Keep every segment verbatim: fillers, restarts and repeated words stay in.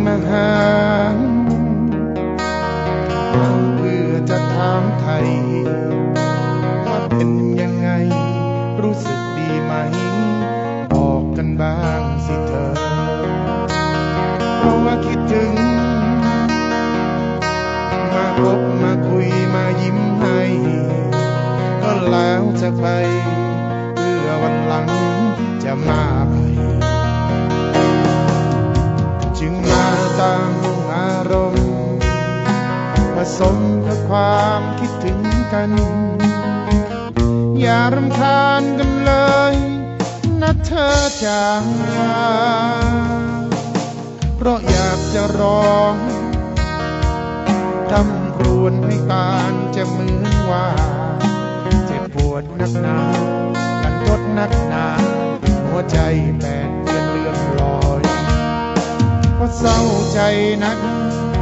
มาหาเพื่อจะถามไทยว่าเป็นยังไงรู้สึกดีไหมบอกกันบ้างสิเธอเพราะว่าคิดถึงมาพบมาคุยมายิ้มให้ก็แล้วจะไปเพื่อวันหลังจะมาใหม่จึงมาตามอารมณ์ผสมกับความคิดถึงกันอย่ารำคาญกันเลยนะเธอจ๋าเพราะอยากจะร้องทำครวญให้ตานจะเหมือนว่าเจ็บปวดนักหนากันทดนักหนาหัวใจแปดเดือนเลื่อนลอยเพราะเศร้าใจนัก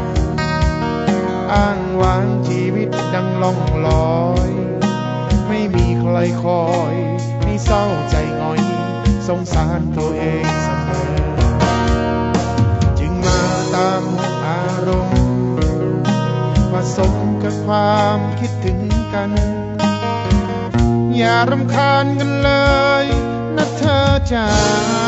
อ้างว้างชีวิตดังล่องลอยไม่มีใครคอยให้เศร้าใจง่อยสงสารตัวเองเสมอจึงมาตามอารมณ์ผสมกับความคิดถึงกันอย่ารำคาญกันเลยนะเธอจ๋า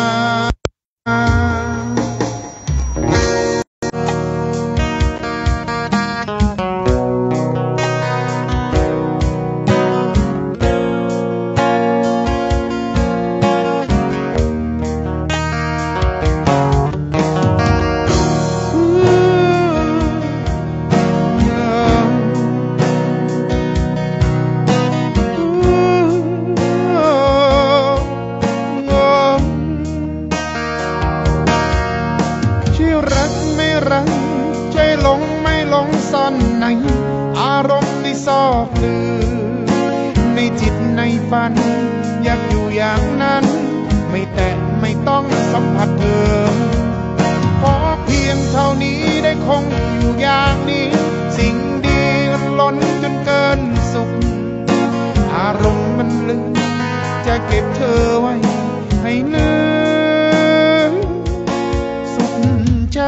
ใจหลงไม่หลงซ่อนในอารมณ์ที่ซอกลือในจิตในฝันอยากอยู่อย่างนั้นไม่แตะไม่ต้องสัมผัสเธอขอเพียงเท่านี้ได้คงอยู่อย่างนี้สิ่งดีล้นจนเกินสุขอารมณ์มันลึกจะเก็บเธอไว้ให้ลืมสุขใจ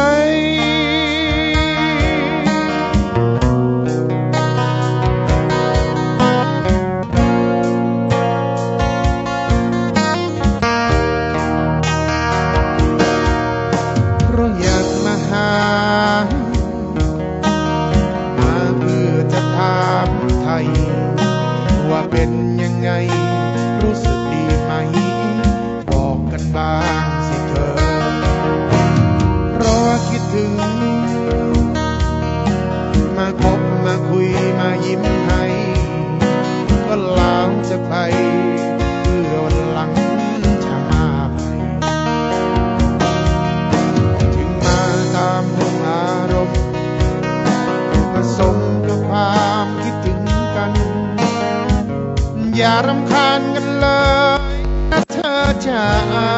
ว่าเป็นยังไงรู้สึกดีไหมบอกกันบ้างสิเธอเพราะว่าคิดถึงมาพบมาคุยมายิ้มให้ก็ลางจะไปเพื่อวันหลังจะมาใหม่จึงมาตามอารมณ์ผสมกับความคิดถึงกันอย่ารำคาญกันเลยนะเธอจ๋า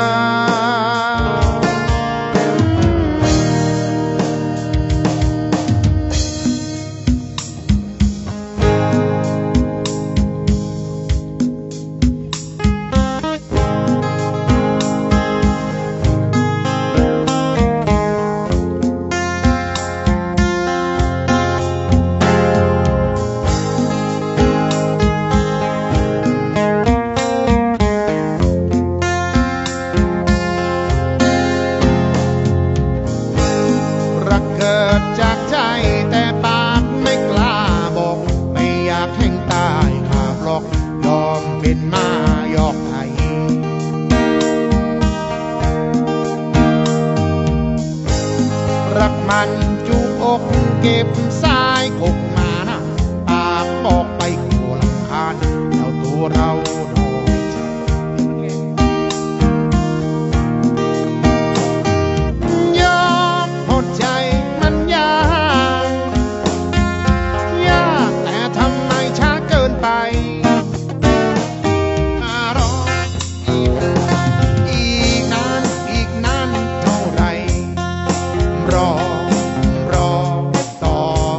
จากใจแต่ปากไม่กล้าบอกไม่อยากแห่งตายขาบลอกยอมเป็นมายอกไห้รักมันจูบอกเก็บสายกกมานะปากบอกไปกลัวรำคาญเอาตัวเรารอรอต่อ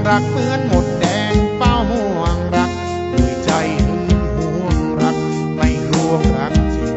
รักเหมือนหมดแดงเฝ้าห่วงรักด้วยใจหึงห่วงรักไม่ลวงรัก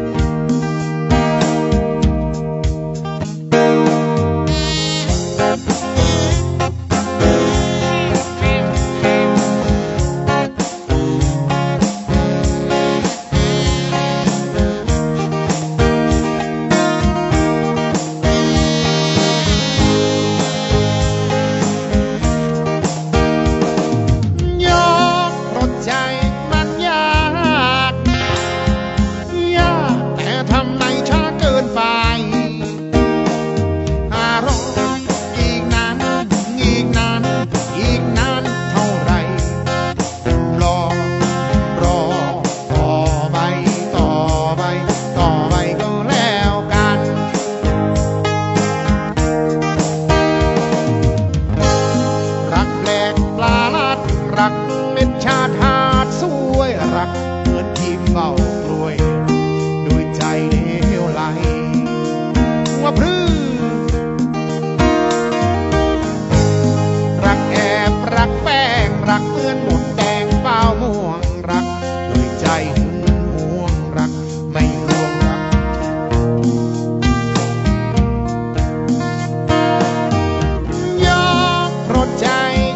รักเป็นชาติหาดสวยรักเหมือนทีมเฝ้ากล้วยด้วยใจเหลวไหลว่าพรื่รักแอบรักแป้งรักเหมือนหมดแดงเฝ้าม่วงรักด้วยใจหึงห่วงรักไม่ลวงรักยอมเพราะใจ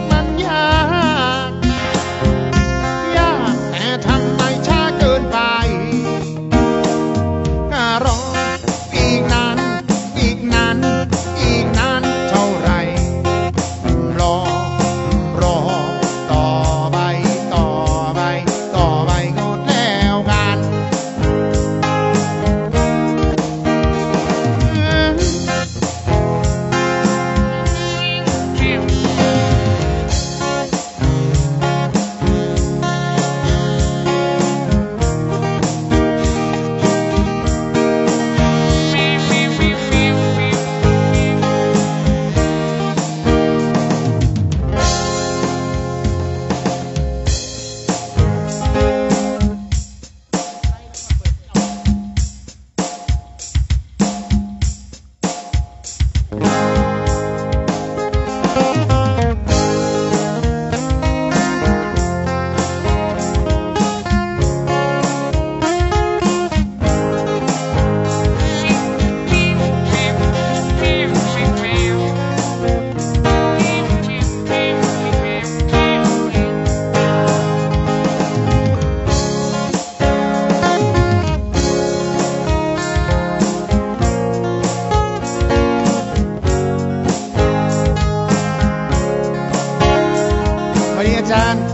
อาจารย์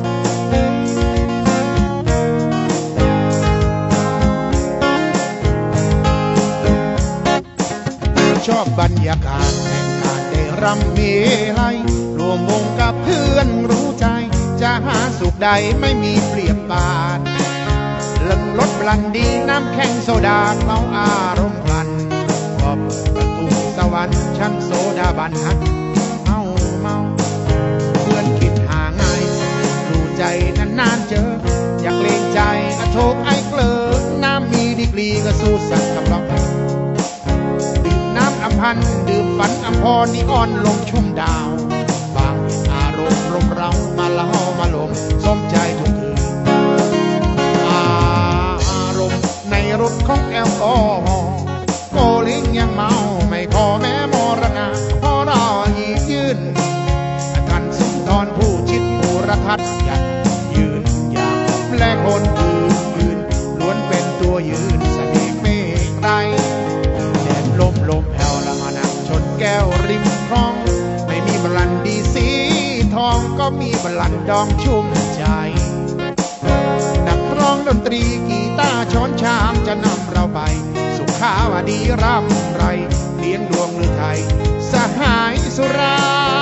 ชอบบรรยากาศแห่งการได้รำมีให้รวมวงกับเพื่อนรู้ใจจะหาสุขใดไม่มีเปรียบบาทเลิงรถบลันดีน้ำแข็งโซดาเมาอารมณ์พลันพอเปิดประตูสวรรค์ชั้นโซดาบันฮักเมาเมาเพื่อนคิดหาง่ายดูใจนานๆเจออยากเล่นใจอโชคไอ้เกลอน้ำมีดีกรีก็สู้สัตว์กับเราดื่มน้ำอัมพันดื่มฝันอัมพรนิอ่อนลงชุ่มดาวบางอารมณ์ลมเรามาละห่อมาลงสมใจทุกคืนอารมณ์ในรถของแอลกอฮอล์โกลิงยังเมาไม่พอแม้มรณะพอรอยียืนกันสุนทรผู้ชิดผู้ระทัดยันยืนอย่างและคนอื่นอื่นล้วนเป็นตัวยืนเสน่ห์เมฆไรแดดลมลมแผ่วละมานั่งชนแก้วริมคลองไม่มีบรันดีสีทองก็มีบรันดองชุ่มใจนักร้องดนตรีกีตาร์ช้อนชามจะนำเราไปสุขาวดีร่ำไรเลี้ยงดวงหรือไทยสหายสุรา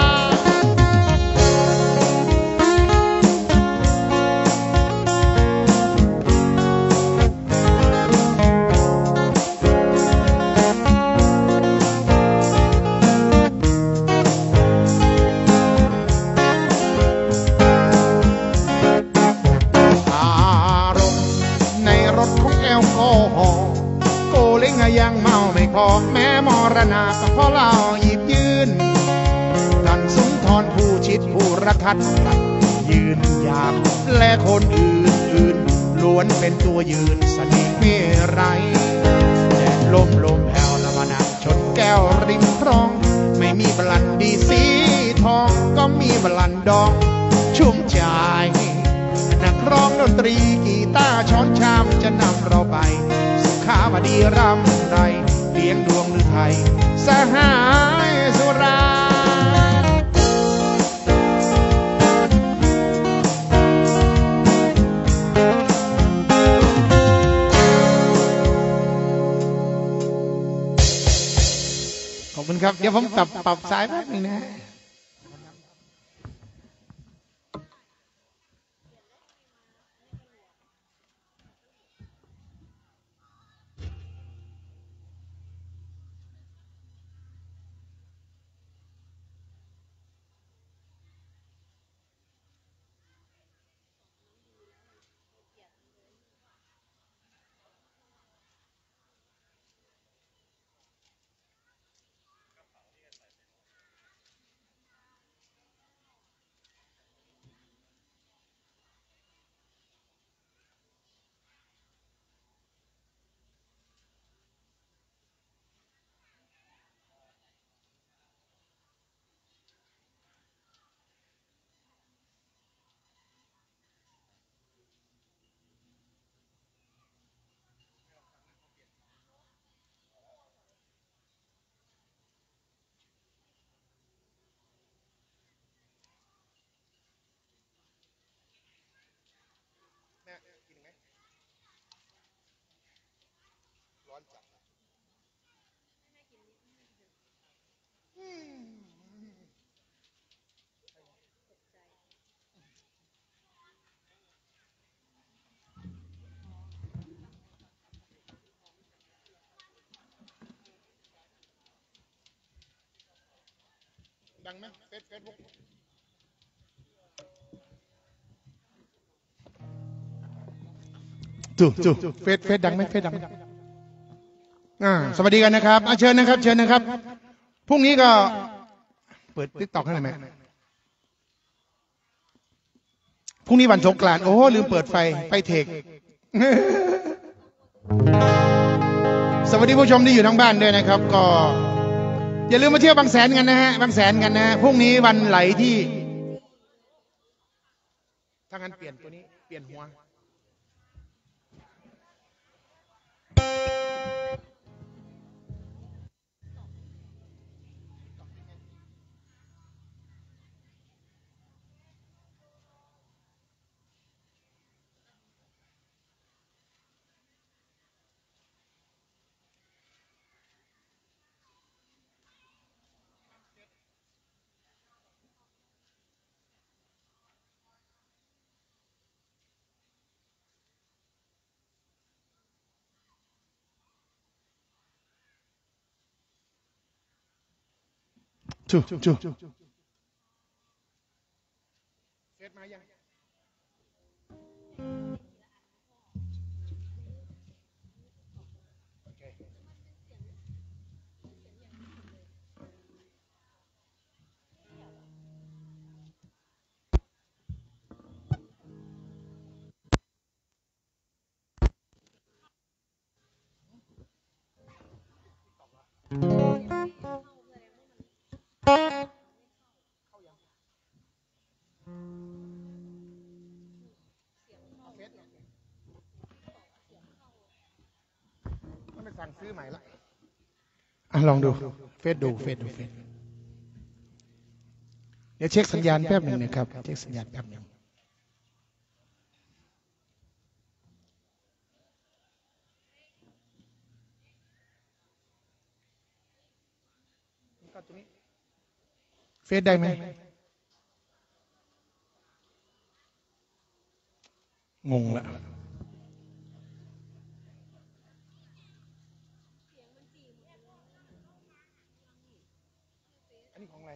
ยังเมาไม่พอแม้มรณะก็เพราะเราหยิบยืนท่านสุนทรผู้ชิดผู้รระทัดยืนหยาบและคนอื่นอื่นล้วนเป็นตัวยืนสนิทไม่ไรแดดลมลมแผ่วละมานั่งชนแก้วริมคลองไม่มีบลันดีสีทองก็มีบลันดองชุ่มใจนักร้องดนตรีกีตาร์ช้อนชามจะนำเราไปสุขาบดีรำไรเลี้ยงดวงฤทัยสหายสุราขอบคุณครับเดี๋ยวผมปรับปรับสายแป๊บนึงนะดังไหมเฟซเฟซบุ๊กจู่จู่เฟซเฟซดังไหมเฟซดังอ่าสวัสดีกันนะครับเชิญนะครับเชิญนะครับพรุ่งนี้ก็เปิดติ๊กต็อกให้หน่อยไหมพรุ่งนี้วันสงกรานต์โอ้ลืมเปิดไฟไฟเทคสวัสดีผู้ชมที่อยู่ทั้งบ้านด้วยนะครับก็อย่าลืมมาเที่ยวบางแสนกันนะฮะบางแสนกันนะพรุ่งนี้วันไหลที่ถ้างั้นเปลี่ยนตัวนี้เปลี่ยนหัวจู่จู่เฟซมายังต้องไปสั่งซื้อใหม่ละอ่ะลองดูเฟซดูเฟซดูเฟซเดี๋ยวเช็คสัญญาณแป๊บหนึ่งนะครับเช็คสัญญาณแป๊บหนึ่งเฟซได้ไหมงงละอันนี้ของอะไร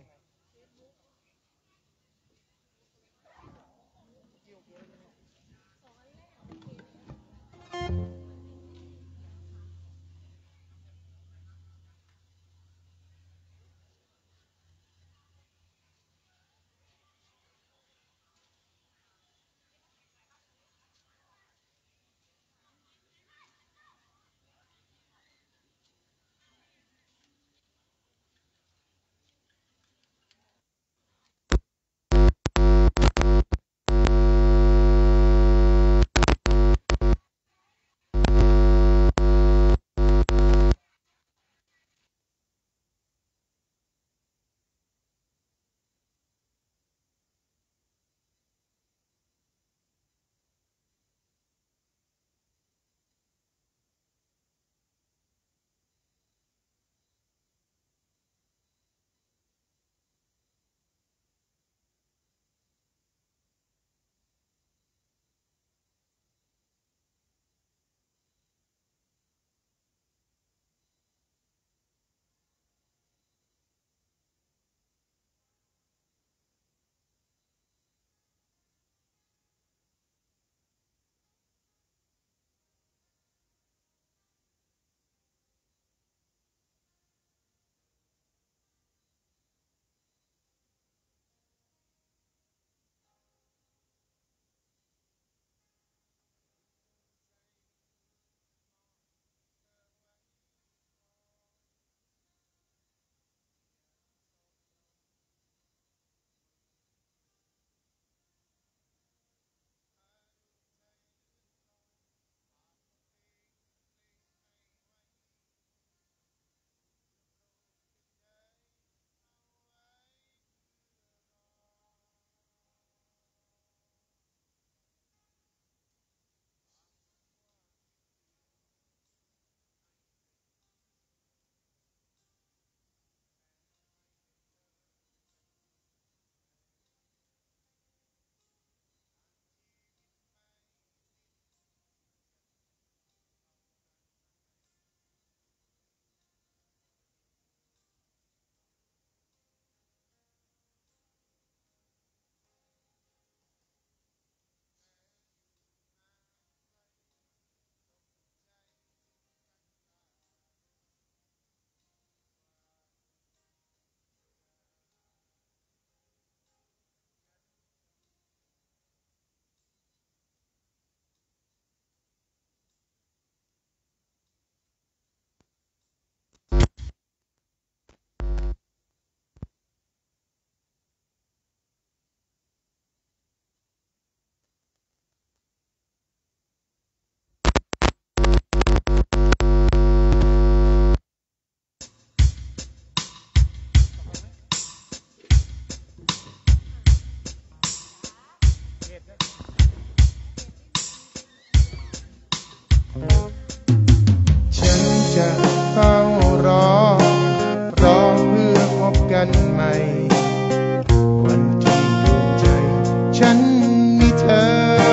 วันที่ดวงใจฉันมีเธอ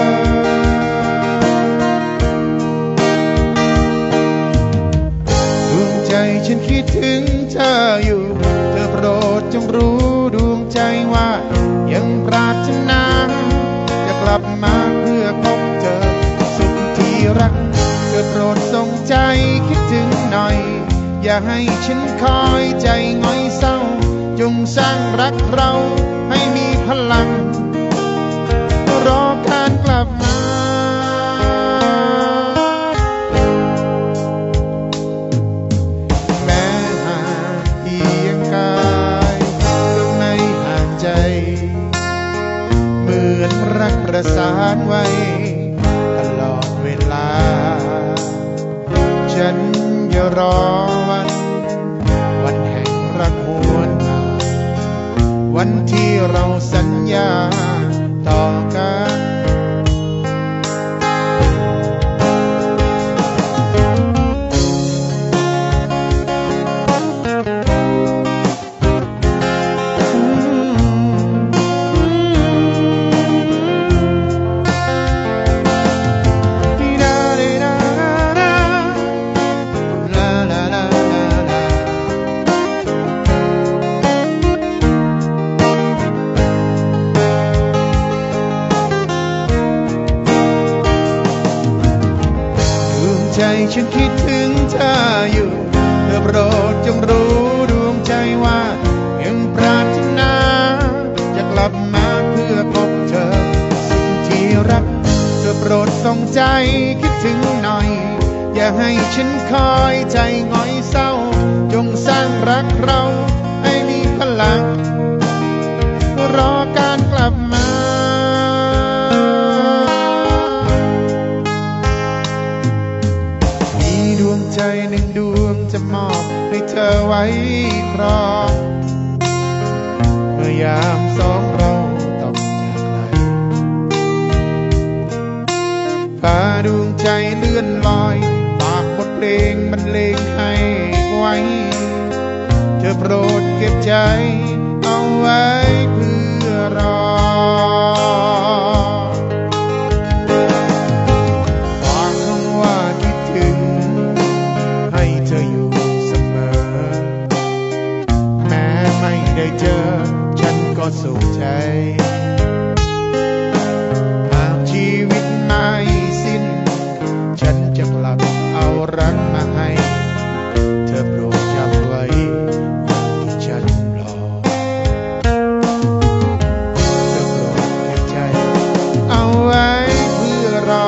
ดวงใจฉันคิดถึงเธออยู่เธอโปรดจงรู้ดวงใจว่ายังปรารถนาจะกลับมาเพื่อพบเธอสุขที่รักเธอโปรดส่งใจคิดถึงหน่อยอย่าให้ฉันคอยใจง่อยเศร้าจงสร้างรักเราให้มีพลังรอการกลับมาแม้ห่างเพียงกายก็ไม่ห่างใจเหมือนรักประสานไว้ตลอดเวลาฉันจะรอวันวันแห่งรักหวนมาวันที่เราสัญญาต่อกันฉันคิดถึงเธออยู่เธอโปรดจงรู้ดวงใจว่ายังปรารถนาจะกลับมาเพื่อพบเธอสิ่งที่รักเธอโปรดส่งใจคิดถึงหน่อยอย่าให้ฉันคอยใจง่อยเศร้าจงสร้างรักเราให้มีพลังรอการกลับมาใจหนึ่งดวงจะมอบให้เธอไว้ครองเมื่อยามสองเราต้องจากไกลพาดวงใจเลื่อนลอยฝากบทเพลงบรรเลงให้ไว้เธอโปรดเก็บใจเอาไว้เพื่อรอฝากคำว่าคิดถึงให้เธออยู่เสมอแม้ไม่ได้เจอฉันก็สุขใจหากชีวิตไม่สิ้นฉันจะกลับเอารักมาให้เธอโปรดจำไว้ที่ฉันรอเธอโปรดเก็บใจเอาไว้เพื่อรอ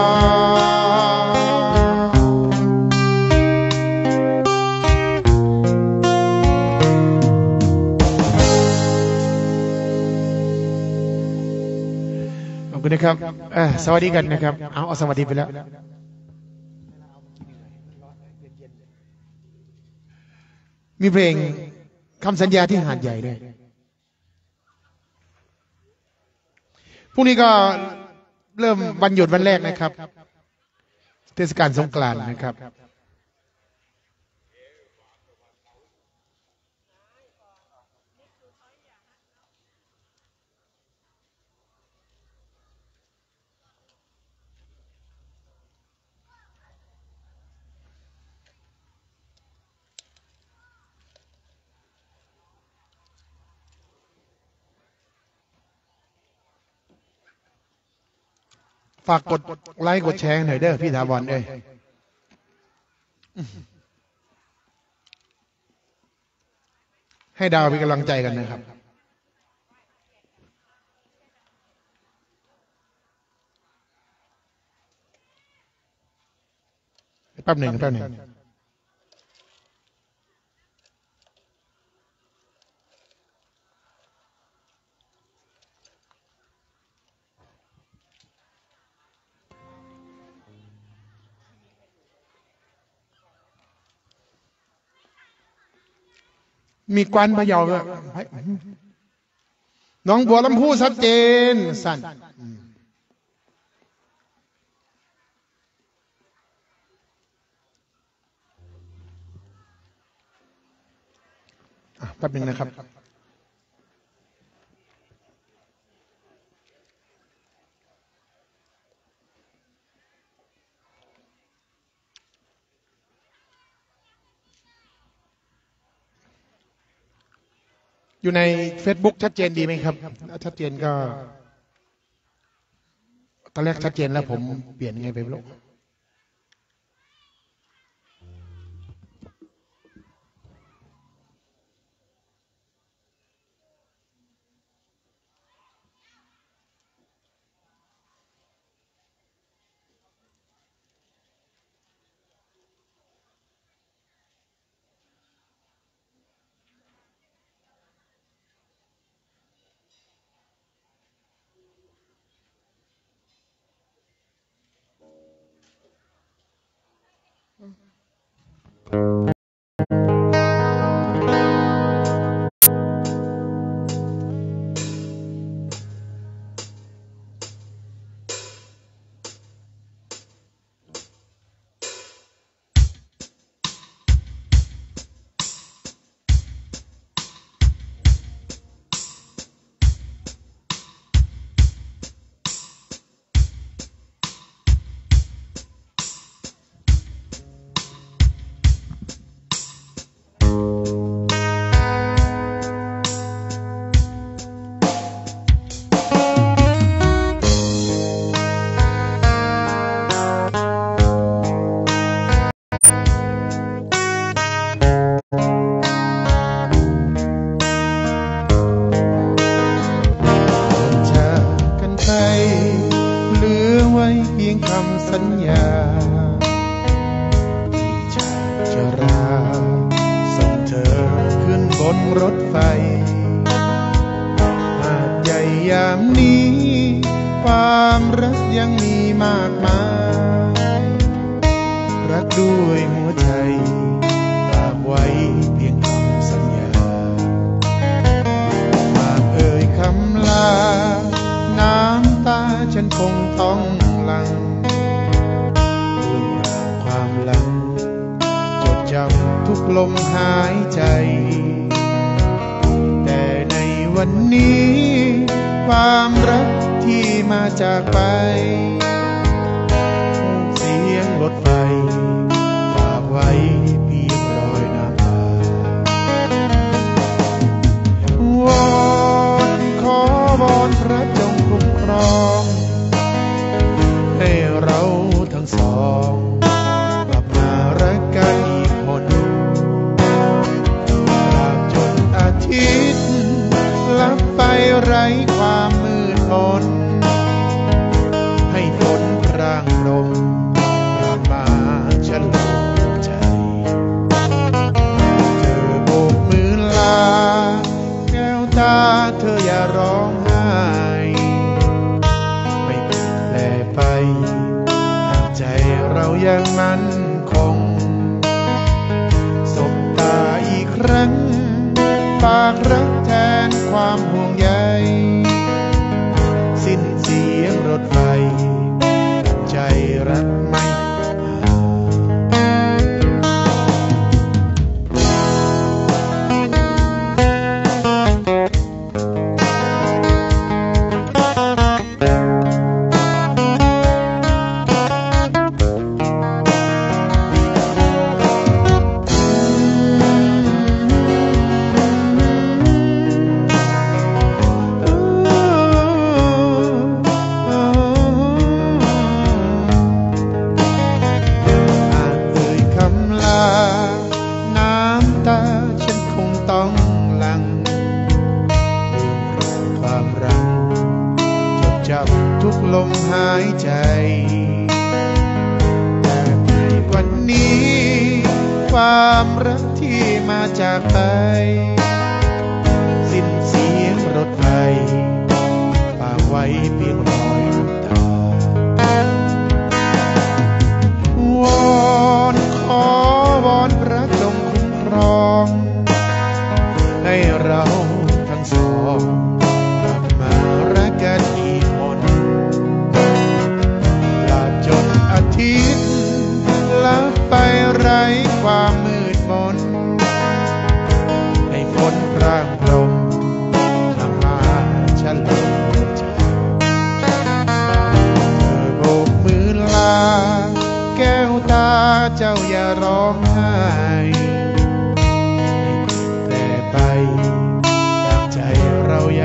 ขอบคุณนะครับสวัสดีกันนะครับเอาเอาสวัสดีไปแล้วมีเพลงคำสัญญาที่หาดใหญ่ด้วยพรุ่งนี้ก็เริ่มวันหยุดวันแรกนะครับเทศกาลสงกรานต์นะครับฝากกดไลค์กดแชร์หน่อยเด้อพี่ถาวรเอ้ยให้ดาวเป็นกำลังใจกันนะครับแป๊บหนึ่งแป๊บหนึ่งมีกวนพะเยาด้วยน้องบัวลำพูชัดเจนสั่นแป๊บนึงนะครับอยู่ใน Facebook ชัดเจนดีไหมครับชัดเจนก็ตอนแรกชัดเจนแล้วผมเปลี่ยนไงไปไม่รู้สัญญาที่จะจะราส่งเธอขึ้นบนรถไฟหาดใหญ่ยามนี้ความรักยังมีมากมายรักด้วยหัวใจฝากไว้เพียงคำสัญญาหากเอ่ยคำลาน้ำตาฉันคงต้องหลั่งจดจำทุกลมหายใจแต่ในวันนี้ความรักที่มาจากไปเสียงรถไฟฝากไว้เพียงรอยน้ำตาวอนขอวอนพระจงคุ้มครองให้เราทั้งสองรักกันอีกคนตราบจนอาทิตย์ลับไปไร้ความมืดมนให้ฝนพรางลมพรางมาฉันลงใจเธอโบกมือลาแก้วตาเธออย่าร้องไห้ไม่เปลี่ยนแปลไปหากใจเรายังมันคงสบตาอีกครั้งฝากรักแทนความห่วงใยสิ้นเสียงรถไฟใจรักไม่ทุกลมหายใจแต่ในวันนี้ความรักที่มาจากไปสิ้นเสียงรถไฟฝากไว้เพียงรอยน้ำตาวอนขอวอนพระจงคุ้มครองให้เราทั้งสองกลับมารักกันอีกอาทิตย์ลับไปไร้ความมืดมนให้ฝน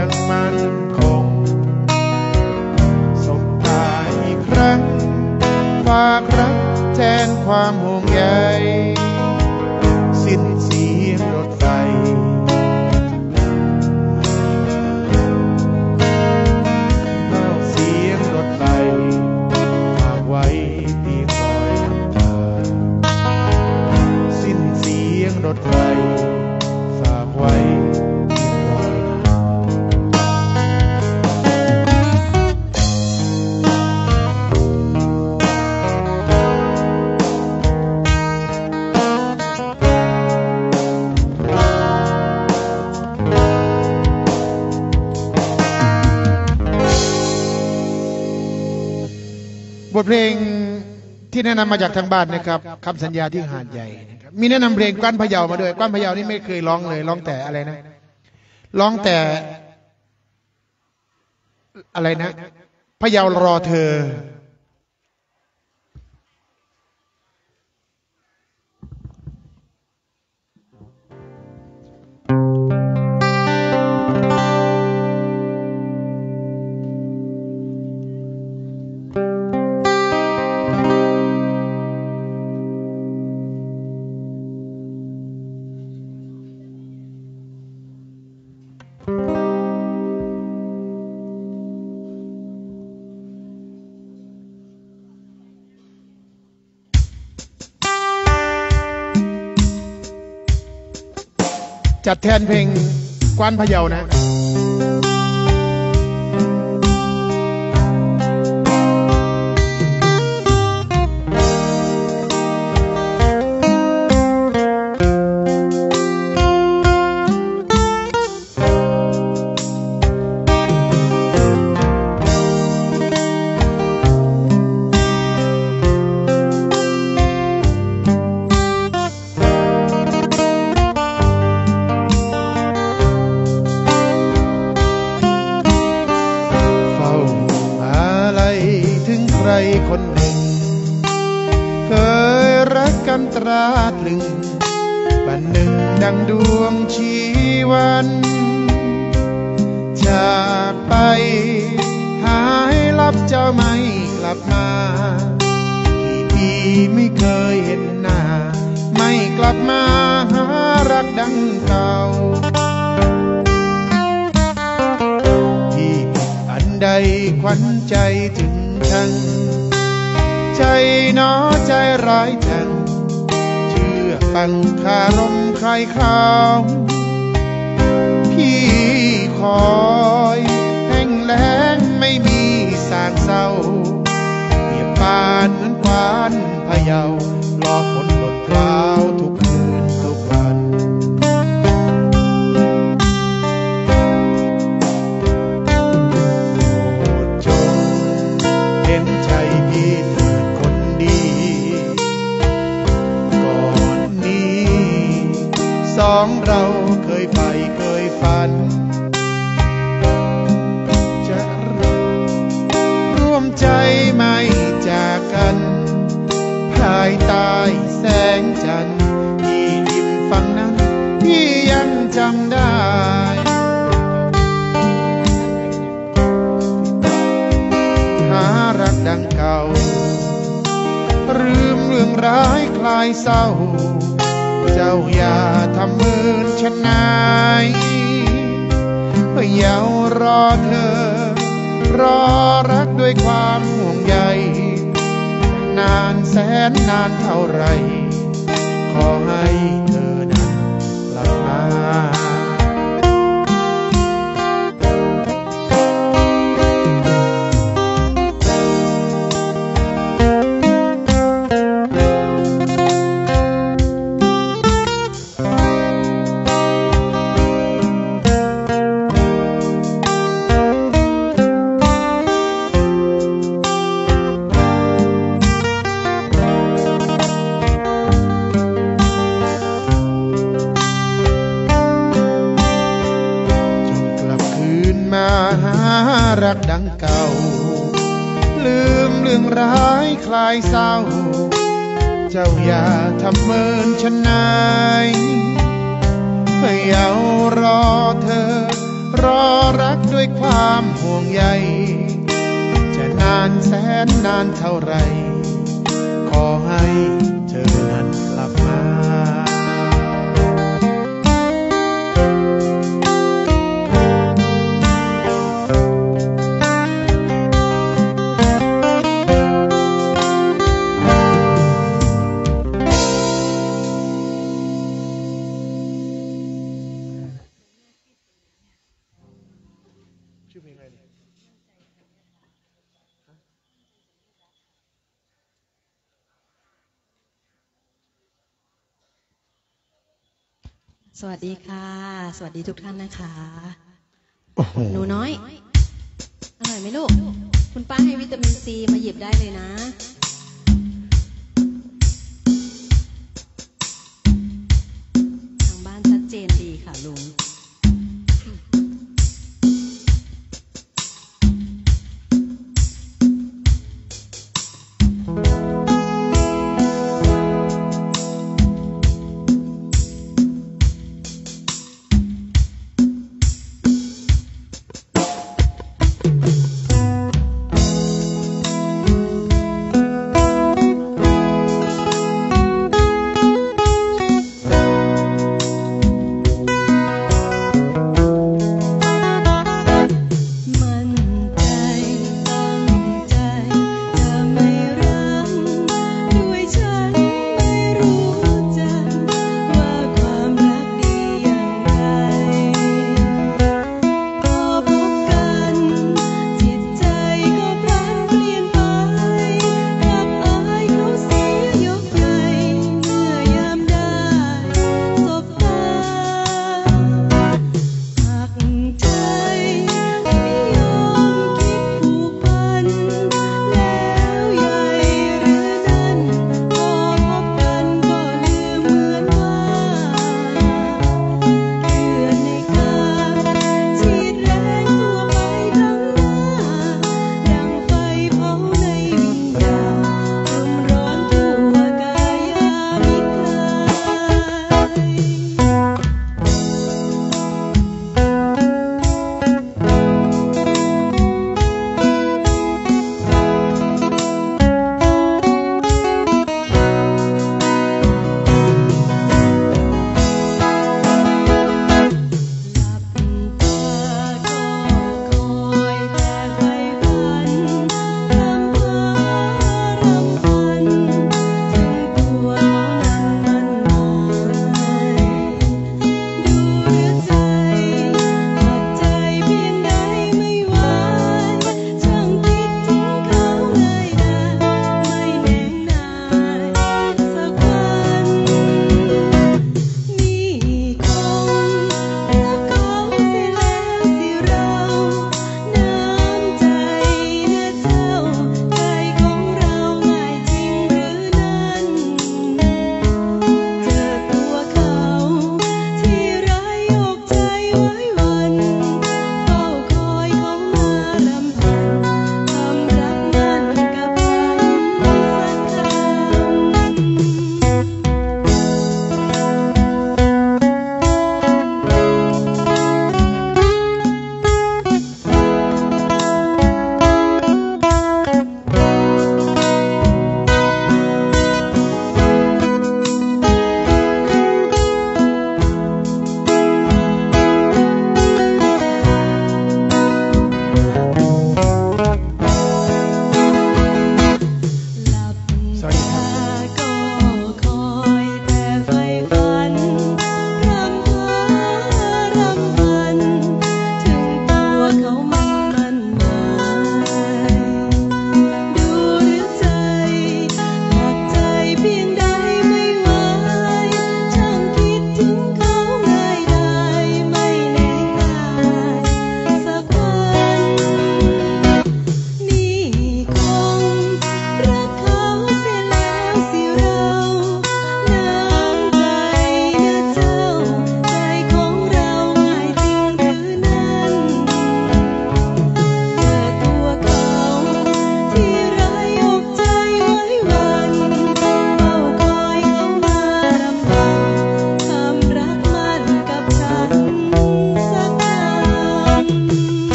ยังมั่นคงสบตาอีกครั้งฝากรักแทนความห่วงใยสิ้นเสียงรถไฟเล่าเสียงรถไฟฝากไว้เพียงรอยน้ำตาสิ้นเสียงรถไฟฝากไว้บทเพลงที่แนะนำมาจากทางบ้านนะครับคำสัญญาที่หาดใหญ่นะครับมีแนะนำเพลงกว้านพะเยามาด้วยกว้านพะเยานี่ไม่เคยร้องเลยร้องแต่อะไรนะร้องแต่อะไรนะพะเยารอเธอจัดแทนเพลงกว้านพะเยานะคนหนึ่งเคยรักกันตราตรึงปันหนึ่งดังดวงชีวันจากไปหายลับเจ้าไม่กลับมากี่ปีไม่เคยเห็นหน้าไม่กลับมาหารักดังเก่าที่อันใดขวัญใจถึงฉันใจน้อใจร้ายจังเชื่อฟังคารมใครเขาพี่คอยแห้งแล้งไม่มีสางเศร้าเปียกปานเหมือนกวานพะเยารอฝนหลดพราวทุกคืนทุกวันโปรดจงเห็นใจพี่สองเราเคยไปเคยฝันจะร่วมใจไม่จากกันภายใต้แสงจันทร์ที่ริมฝั่งนั้นที่ยังจำได้หารักดังเก่าลืมเรื่องร้ายคลายเศร้าเจ้าอย่าทำเหมือนฉันนายพะเยารอเธอรอรักด้วยความห่วงใยนานแสนนานเท่าไรขอให้เธอนั้นกลับมา รักดังเก่าลืมเรื่องร้ายคลายเศร้าเจ้าอย่าทำเมินฉันนายพะเยารอเธอรอรักด้วยความห่วงใยจะนานแสนนานเท่าไรขอให้เธอนั้นกลับมาสวัสดีค่ะสวัสดีทุกท่านนะคะหนูน้อยอร่อยไหมลูกคุณป้าให้วิตามินซีมาหยิบได้เลยนะทางบ้านชัดเจนดีค่ะลุง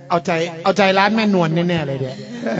เอาใจเอาใจร้านแม่นวลแน่ๆเลยเดี๋ยว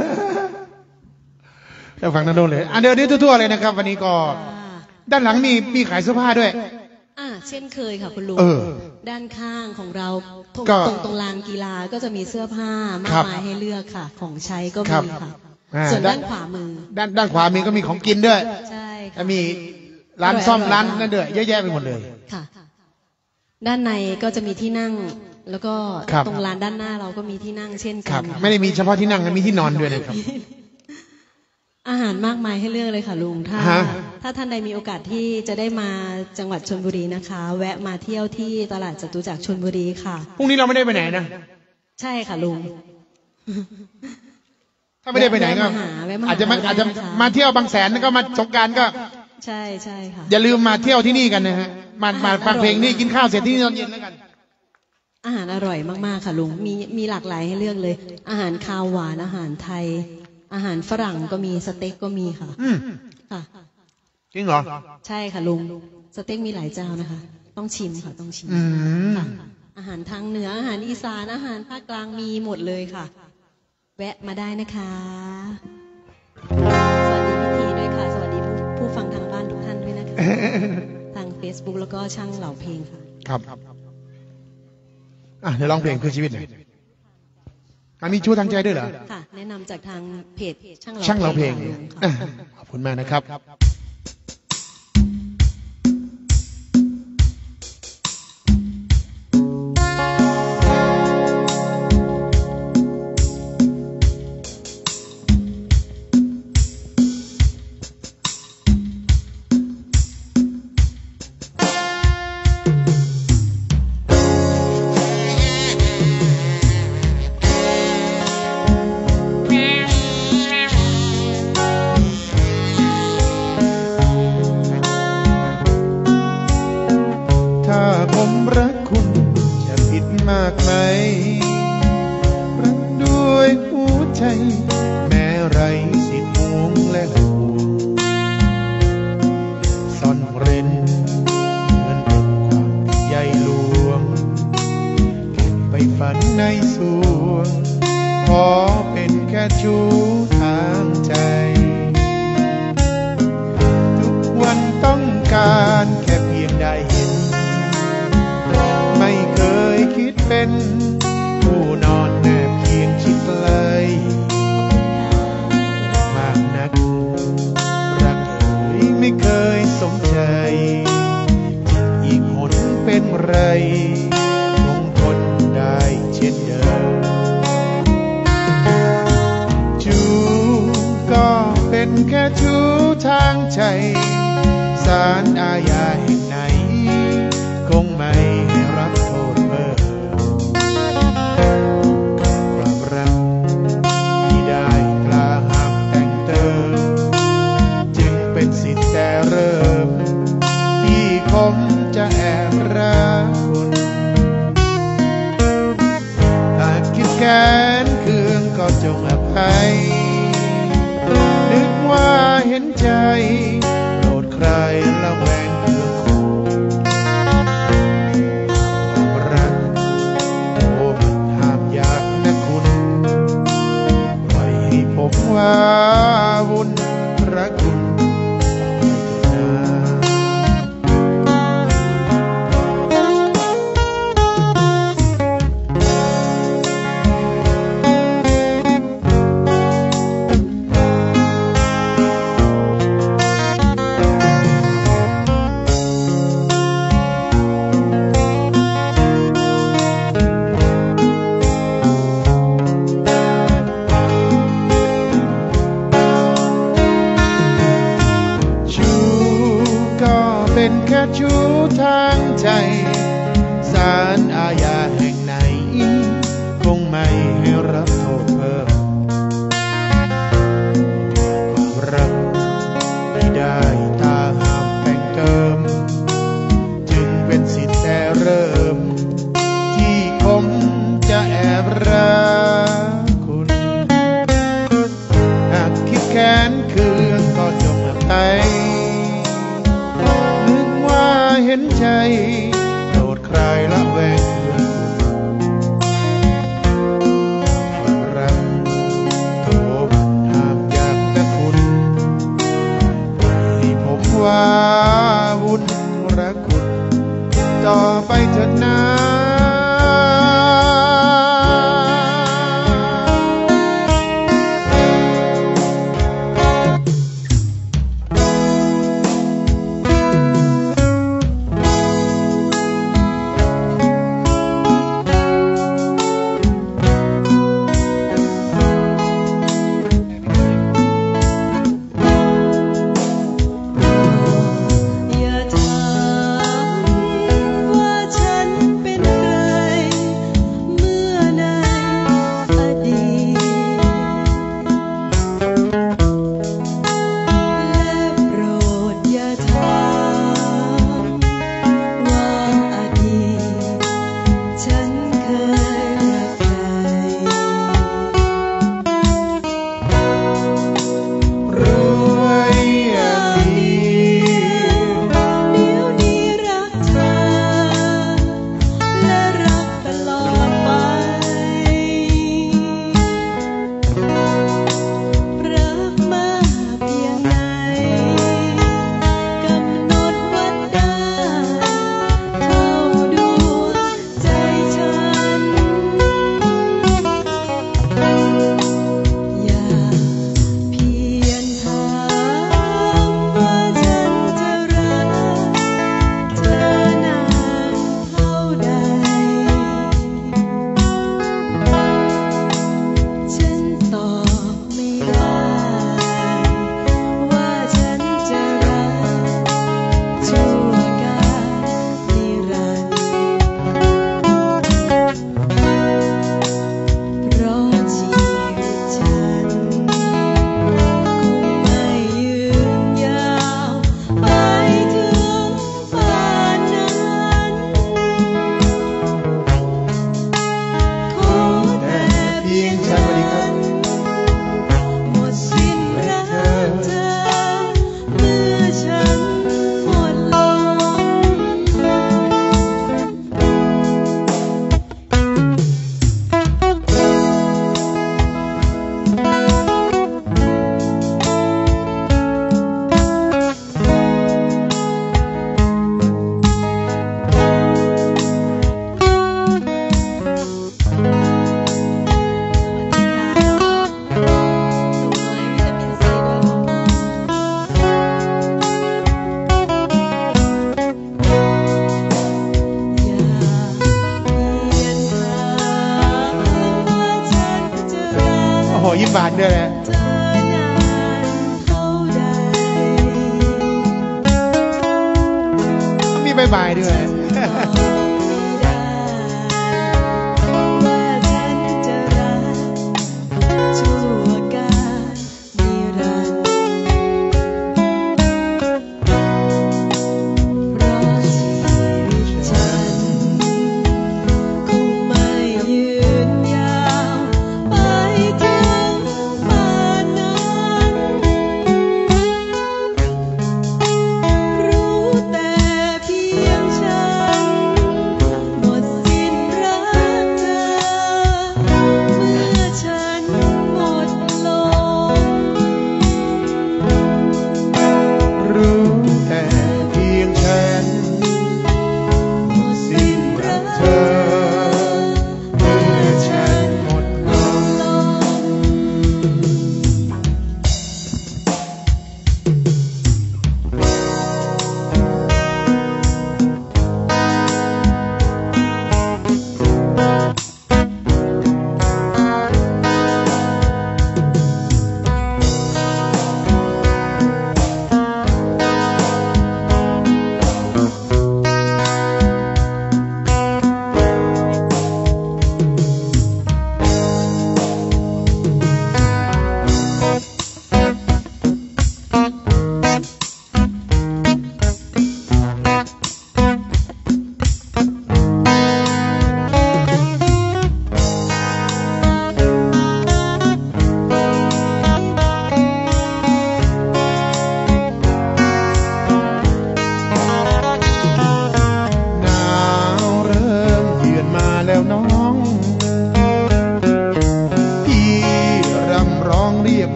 จะฟังนั่นโดนเลยอันเดียวนี้ทั่วๆเลยนะครับวันนี้ก็ด้านหลังมีมีขายเสื้อผ้าด้วยอ่าเช่นเคยค่ะคุณลุงด้านข้างของเราตรงตรงลานกีฬาก็จะมีเสื้อผ้ามากมายให้เลือกค่ะของใช้ก็มีค่ะส่วนด้านขวามือด้านด้านขวามีก็มีของกินด้วยใช่ค่ะมีร้านซ่อมร้านนั่นด้วยเยอะแยะไปหมดเลยค่ะด้านในก็จะมีที่นั่งแล้วก็ตรงลานด้านหน้าเราก็มีที่นั่งเช่นกันไม่ได้มีเฉพาะที่นั่งมีที่นอนด้วยนะครับอาหารมากมายให้เลือกเลยค่ะลุงถ้าถ้าท่านใดมีโอกาสที่จะได้มาจังหวัดชลบุรีนะคะแวะมาเที่ยวที่ตลาดจตุจักรชลบุรีค่ะพรุ่งนี้เราไม่ได้ไปไหนนะใช่ค่ะลุงถ้าไม่ได้ไปไหนก็อาจจะอาจจะมาเที่ยวบางแสนแล้วก็มาสงกรานต์ก็ใช่ใช่ค่ะอย่าลืมมาเที่ยวที่นี่กันนะฮะมามาฟังเพลงนี่กินข้าวเสร็จที่นี่ตอนเย็นแล้วกันอาหารอร่อยมากๆค่ะลุงมีมีหลากหลายให้เลือกเลยอาหารคาวหวานอาหารไทยอาหารฝรั่งก็มีสเต็กก็มีค่ะอืมค่ะจริงเหรอใช่ค่ะลุงสเต็กมีหลายเจ้านะคะต้องชิมค่ะต้องชิมค่ะอาหารทางเหนืออาหารอีสานอาหารภาคกลางมีหมดเลยค่ะแวะมาได้นะคะสวัสดีพิธีด้วยค่ะสวัสดีผู้ฟังทางบ้านทุกท่านด้วยนะคะทาง Facebook แล้วก็ช่างเหล่าเพลงค่ะครับอ่ะเดี๋ยวร้องเพลงเพื่อชีวิตหน่อยมีชูทางใจด้วยเหรอค่ะแนะนำจากทางเพจช่างเหล่าเพลงขอบคุณมากนะครับคาวุธระกุดต่อไปเถิดนะยิ้มบานด้วยนะมีบายบายด้วยรู้แต่เพียงฉัน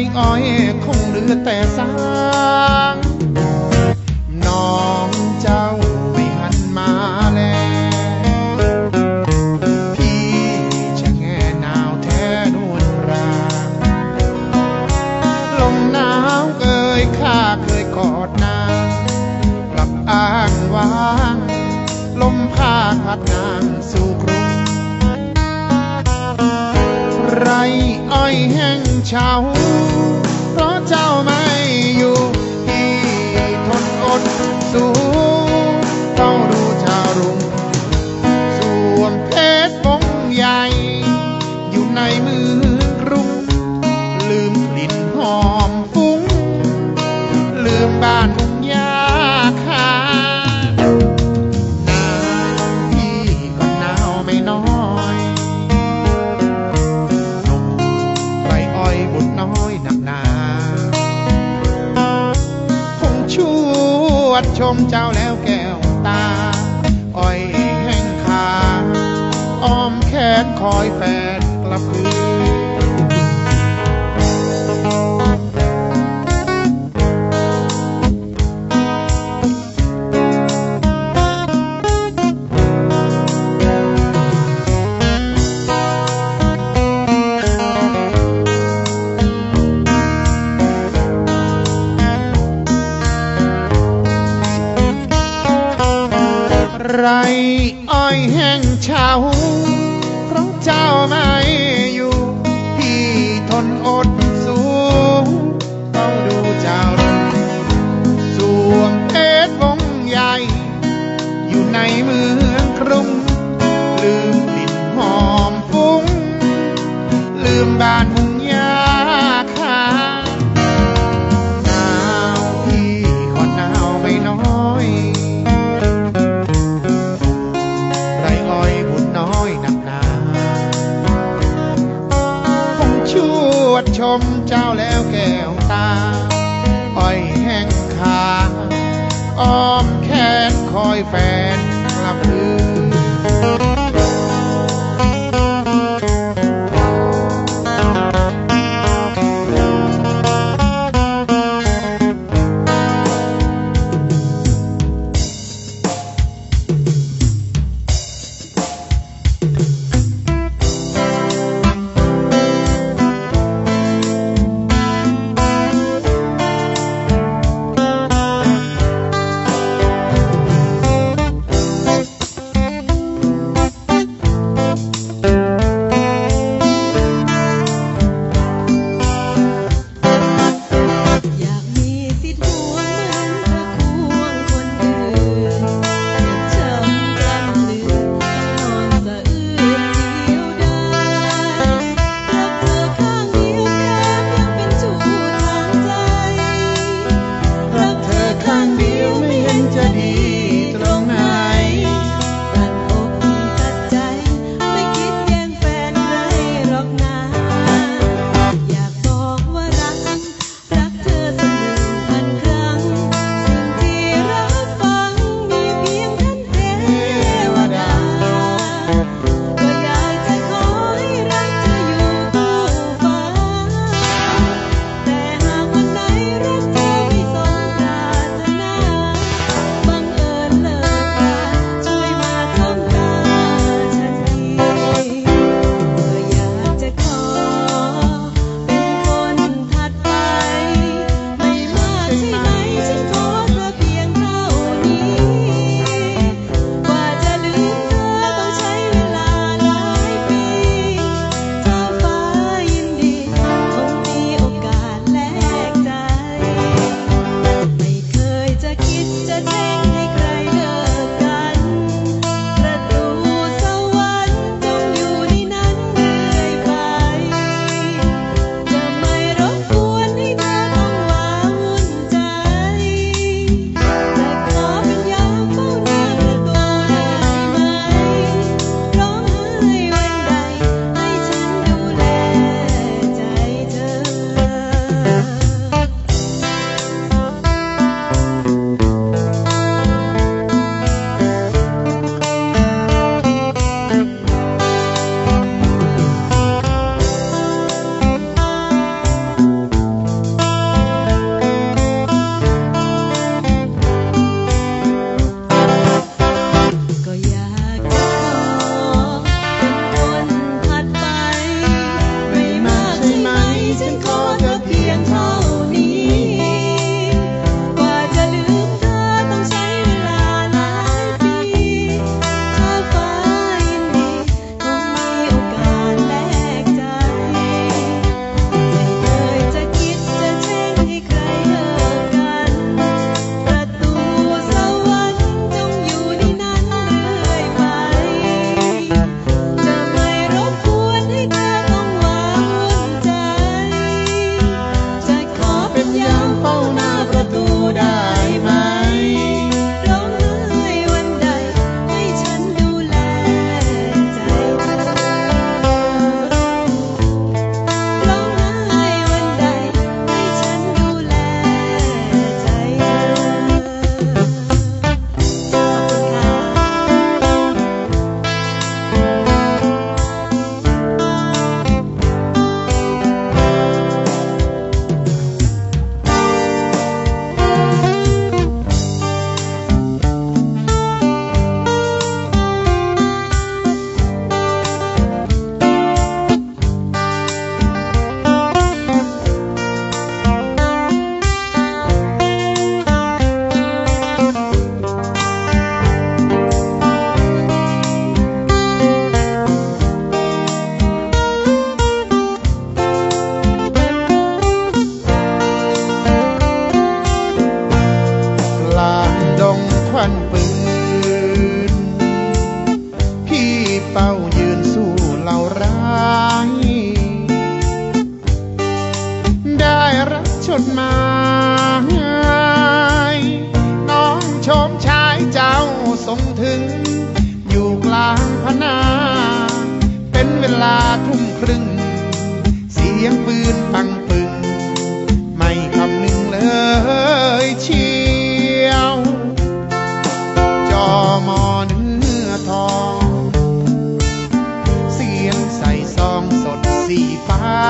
อ้อยคงเหลือแต่สางน้องเจ้าไม่หันมาแลพี่จะแง่หนาวแท้นวลรางลมหนาวเอ่ยข้าเคยกอดนางกลับอ้างว้างลมพาพัดนางสู่กรุงไรอ้อยแห้งเฉาเพราะเจ้าไม่อยู่ที่ทนอดสูเฝ้าดูชาวรุ่งสวมเพชรวงใหญ่อยู่ในมือกรุงลืมกลิ่นหอมฟุ้งลืมบ้านมุงยาคาหนาวพี่ก็หนาวไม่น้อยหนุ่มไรอ้อยบุญน้อยหนักหนาคงชวดชมเจ้าแล้วแก้วตาอ้อยแห้งคาอ้อมแขนคอยแฟนกลับคืนไรอ้อยแห้งเฉาเพราะเจ้าไม่อยู่พี่ทนอดสูงต้องดูเจ้าสวมเพชรวงใหญ่อยู่ในเมืองกรุงลืมกลิ่นหอมฟุ้งลืมบ้านมุงยาคาหนาวพี่ก็หนาวไม่น้อยชมเจ้าแล้วแก้วตาอ้อยแห้งคาอ้อมแขนคอยแฟนกลับคืน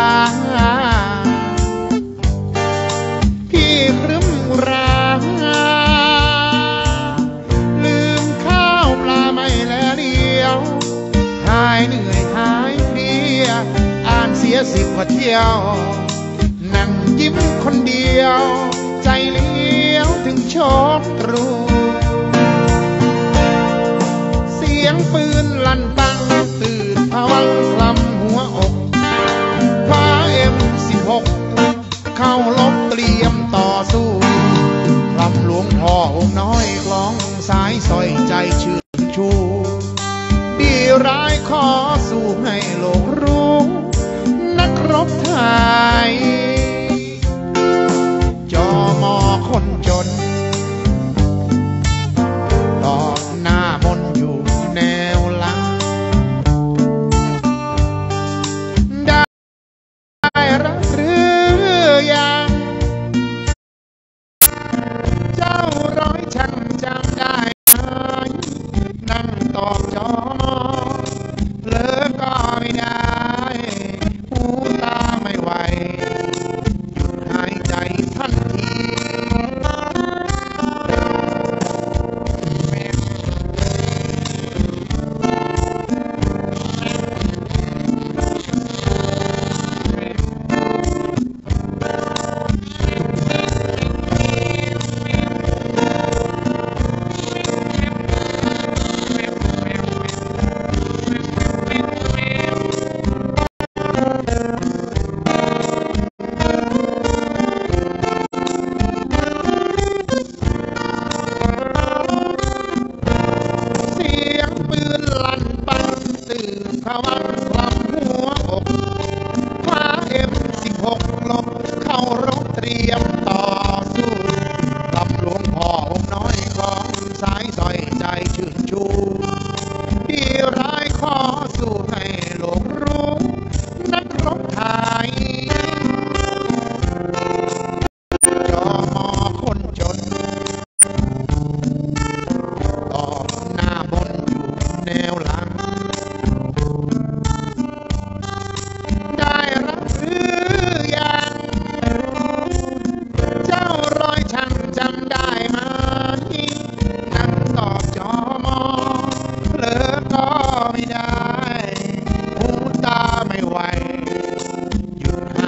พี่ครึ้มราลืมข้าวปลาไม่แลเดียวหายเหนื่อยหายเพลียอ่านเสียสิบกว่าเที่ยวนั่งยิ้มคนเดียวใจเลี้ยวถึงโชคตรูเสียงปืนลั่นปังตื่นภาวันคลำหัวอกคว้าเอ็มสิบหกเข้าลบเตรียมต่อสู้คลำหลวงพ่อองค์น้อยคล้องสายสร้อยใจชื่นชูดีร้ายขอสู้ให้โลกรู้นักรบไทยจอมอคนจนดอกหน้ามนอยู่แนวหลังได้รักหรือยังเจ้าร้อยช่างจำได้ไหมนั่งตอบจอมอเลิกก็ไม่ได้หูตาไม่ไหวหยุดหายใจทันทีภาวันคลำหัวอกคว้าเอ็มสิบหกลบเข้ารบเตรียมต่อสู้ลำหลวงพ่อองค์น้อยของสายสร้อยใจชื่นชูที่ร้ายขอสู้ให้โลกรู้นักรบไทยจอมอคนจนตอบหน้ามนอยู่แนวหลังได้รักหรือยังเจ้าร้อยช่างจำได้ไหมนั่งตอบจอมอเลิกก็ไม่ได้หูตาไม่ไหวหยุดห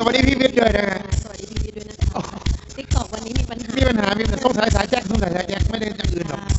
วัสดีพี่วิทย์ด้วยนะฮะสวัสดีพี่วิทย์ด้วยนะคะติ๊กตอกวันนี้มีปัญหามีปัญหามีปัญหาต้องสายสายแจ็คต้องสายสายแจ็คไม่ได้อย่างอื่นหรอก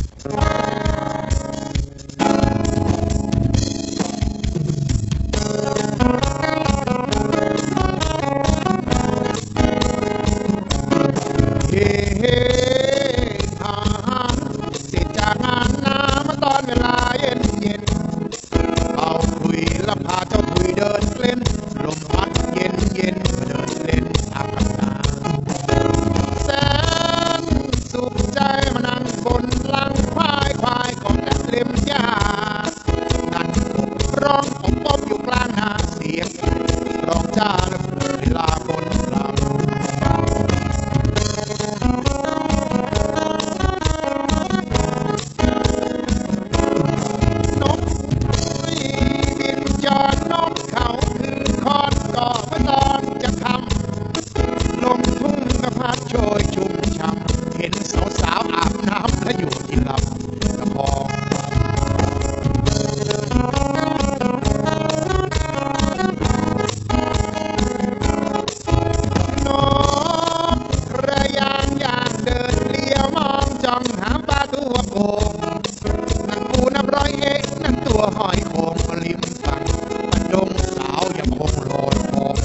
เฮ้เฮ้ฮ่าฮ่าเสร็จจากงานน้ำมาตอนเวลาเย็นเย็นเอาคุยแล้วพาเจ้าคุยเดินเล่นลมพัดเย็นเย็นเดินเล่นอาบน้ำแสนสุขใจมานั่งบนหลังควายควายของแอบเล็มยานั่นร้องผมป๊อบอยู่กลางนาเสียงร้องจ้าเวลาบนหลังนกบินจอดนกเขาคือคอนก่อเมื่อตอนจะคำลมทุ่งกระพัดโชยชุ่มช่ำเห็นสาวๆอาบน้ำและอยู่ที่ลำกระพองนกระยางยางเดินเลี้ยวมองจ้องหาปลาตัวโกงนั่นปูนับร้อยเอกนั่นตัวหอยโขงริมฝั่งบรรดงสาวยังคงลอยคอ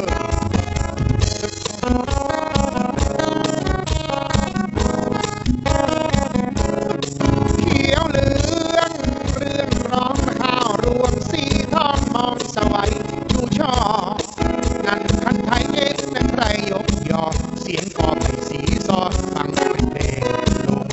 เขียวเหลืองเรื่องร้องข้าวรวงสีทองมองสวัยอยู่ช่อนั่นคันไทยเอกนั่นใครยกยอเสียงกอไผ่สีซอฟังเป็นเพลงลง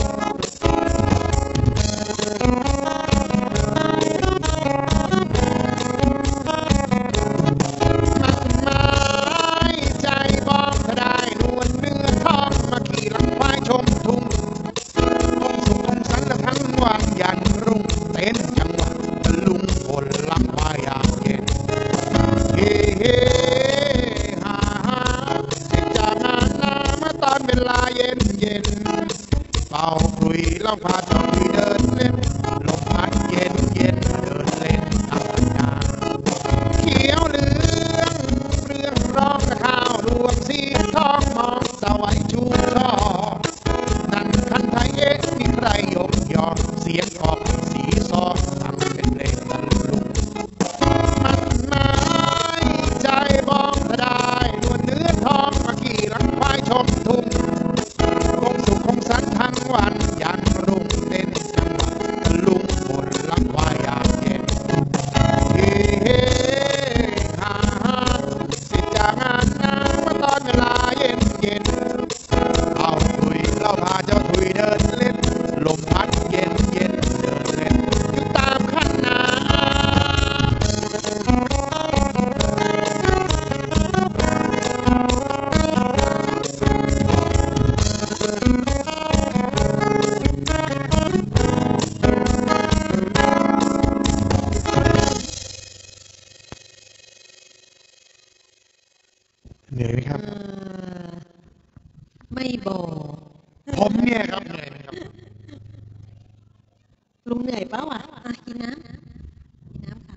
มันไม้ใจบ้องถ้าได้นวลเนื้อทองมาขี่หลังควายชมทุ่งคงสุขคงสันละทั้งวันยันรุ่งเต้นจังหวะตะลุงบนหลังควายอย่างเย็นเฮ้เฮ้ฮ่าฮ่าเสร็จจากงานน้ำมาตอนเวลาเย็นเย็นเป่าคลุยแล้วพาเจ้าคุยเดินเล่นลมพัดเย็นเย็นเดินเล่นตามปัญญาเขียวเหลืองเรื่องร้องข้าวรวงสีทองมองสวัยชูช่อนั่นคันไทยเอกมีใครยกยอเสียงกอบสีซอฟังเป็นเพลงตะลุงมันไม้ใจบ้องถ้าได้นวลเนื้อทองมาขี่หลังควายชมทุ่งคงสุขคงสันทั้งวันยันรุ่งเต้นจังหวะตะลุงบนหลังควายอย่างเย็นเฮ้เฮ้ฮ่าฮ่าเสร็จจากงานน้ำมาตอนเวลาเย็นเย็นเอาคุยเล่าพาเจ้าถุยเดินเล่นลมพัดเย็นเย็นเดินเล่นอยู่ตามคันนาเหนื่อยไหมครับเอ่อไม่บอกผมเนี่ยครับเหนื่อยไหมครับลุงเหนื่อยเปล่าวะอ่ะกินน้ำกินน้ำค่ะ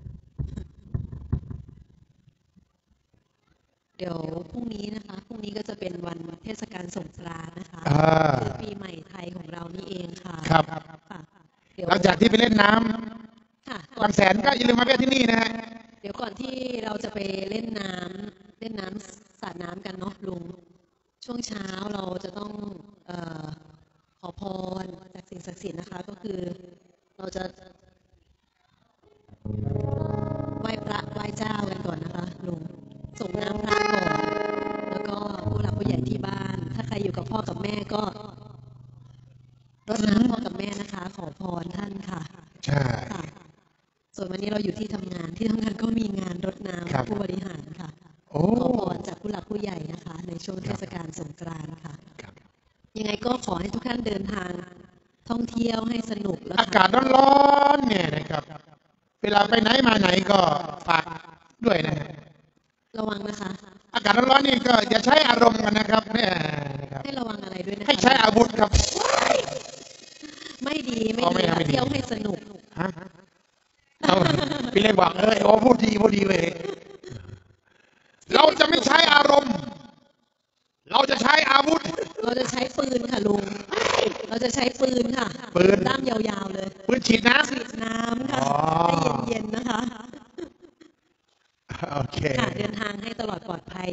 เดี๋ยวพรุ่งนี้นะคะพรุ่งนี้ก็จะเป็นวันเทศกาลสงกรานต์นะคะอ่าคือปีใหม่ไทยของเรานี่เองค่ะครับค่ะเดี๋ยวหลังจากที่ไปเล่นน้ค่ะำบางแสนก็อย่าลืมมาแวะที่นี่นะฮะเดี๋ยวก่อนที่เราจะไปเล่นน้ำเล่นน้ำสาดน้ำกันเนาะลุงช่วงเช้าเราจะต้องเอ่อขอพรจากสิ่งศักดิ์สิทธิ์นะคะ ก็คือเราจะไหว้พระไหว้เจ้ากันก่อนนะคะลุงส่งน้ำพระก่อนแล้วก็ผู้หลักผู้ใหญ่ที่บ้าน ถ้าใครอยู่กับพ่อกับแม่ก็รดน้ำพ่อกับแม่นะคะ ขอพรท่านค่ะใช่ค่ะส่วนวันนี้เราอยู่ที่ทำงานที่ทำงานก็มีงานรดน้ครับำผู้บริหารค่ะโอ้ขอพรจากผู้หลักผู้ใหญ่นะคะ ในช่วงเทศกาลสงกรานต์ค่ะครับยังไงก็ขอให้ทุกท่านเดินทางท่องเที่ยวให้สนุกแล้วอากาศร้อนๆเนี่ยนะครับ เวลาไปไหนมาไหนก็ฝากด้วยนะฮะระวังนะคะอากาศร้อนๆนี่ก็อย่าใช้อารมณ์กันนะครับเนี่ยนะครับให้ระวังอะไรด้วยนะคะให้ใช้อาวุธครับไม่ดีไม่อ๋อไม่ดีดีไม่ดีเที่ยวให้สนุกฮะเอาพี่เล็กบอกเออโอ้พูดดีพูดดีเลยเรา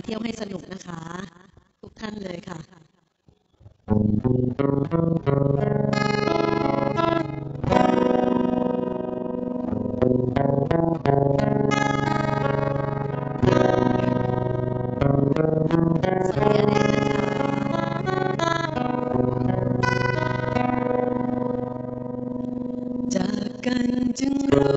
ที่ยวให้สนุกนะคะทุกท่านเลยค่ะจากกันจึงรู้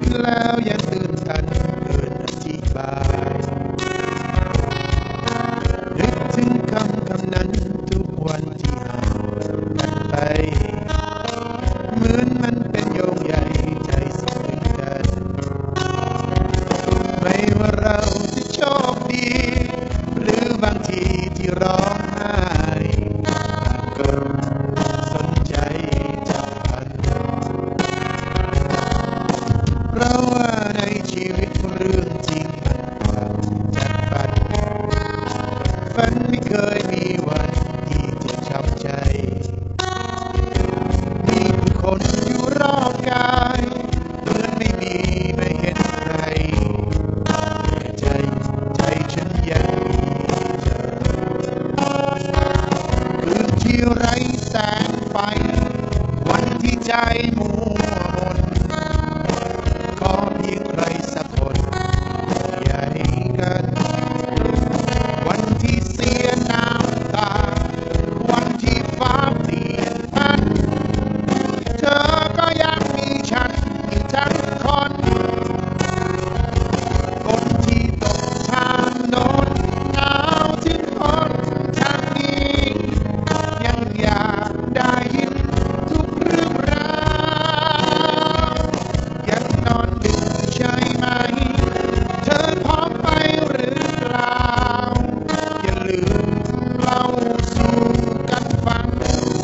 แล้วยังตื่นตันเกินอธิบายนึกถึงคำคำนั้นทุกวันที่ห่างกันไปเหมือนมันเป็นโยงใยใจสิ่งกันไม่ว่าเราจะโชคดีหรือบางทีที่ร้องไห้ก็สนใจจากกันเพราะว่าในชีวิตเรื่องจริงมันกว่าจากฝันฝันไม่เคยมีวันที่จะช้ำใจมีผู้คนอยู่รอบกายเหมือนไม่มีไม่เห็นใครแต่ใจใจฉันยังมีเธอคืนที่ไร้แสงไฟวันที่ใจมัวมนขอเพียงใครสักคนอย่าให้กันวันที่เสียน้ำตาวันที่ฟ้าเปลี่ยนพันเธอก็ยังมีฉันอยู่ทั้งคนคนที่ตกทางโน้นหนาวที่คนทางนี้ยังอยากได้ยินทุกเรื่องราวยังนอนดึกใช่ไหมเธอพร้อมไปหรือเปล่าอย่าลืมเล่าสู่กันฟัง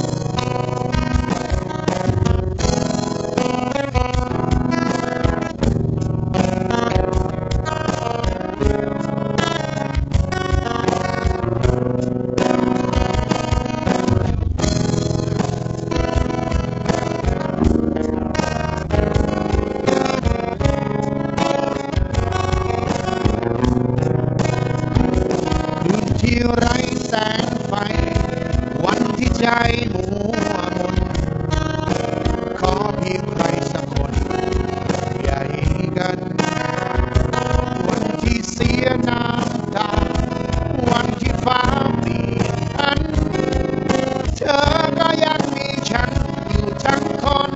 คืนที่ไร้แสงไฟวันที่ใจมัวมนขอเพียงใครสักคนอย่าให้กันวันที่เสียน้ำตาวันที่ฟ้าเปลี่ยนพันเธอก็ยังมีฉันอยู่ทั้งคน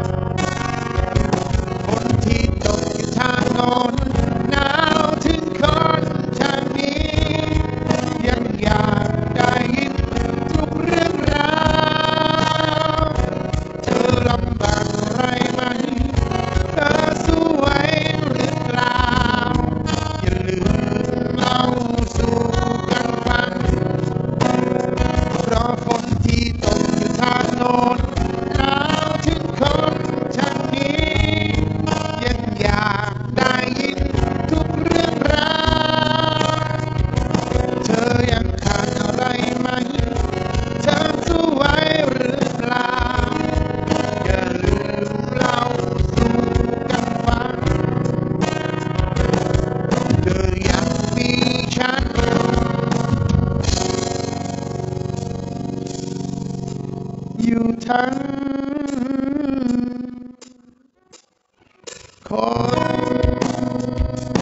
คนที่ตกอยู่ทางโน้นหนาวถึงคนทางนี้ยังอยากได้ยินทุกเรื่องราวเธอลำบากอะไรไหมเธอสู้ไหวหรือเปล่าอย่าลืมเล่าสู่กันฟังเพราะคนที่ตกอยู่ทางโน้นหนาวถึงคนทางนี้ยังอยากได้ยินทุกเรื่องราวเธอยังขาดอะไรไหมเธอสู้ไหวหรือเปล่าอย่าลืมเล่าสู่กันฟังเธอยังมีฉันอยู่ทั้งคน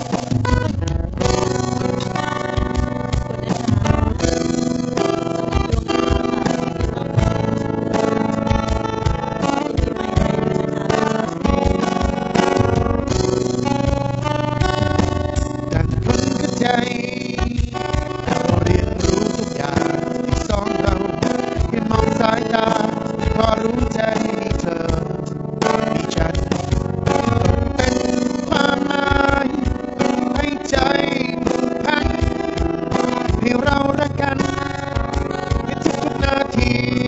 ดังพึ่งกระใจเราเรียนรู้ทุกอย่างที่สองเราเพียงมองสายตาก็รู้ใจมีเธอมีฉันเป็นความหมายให้ใจผูกพันให้เรารักกันในทุกๆนาที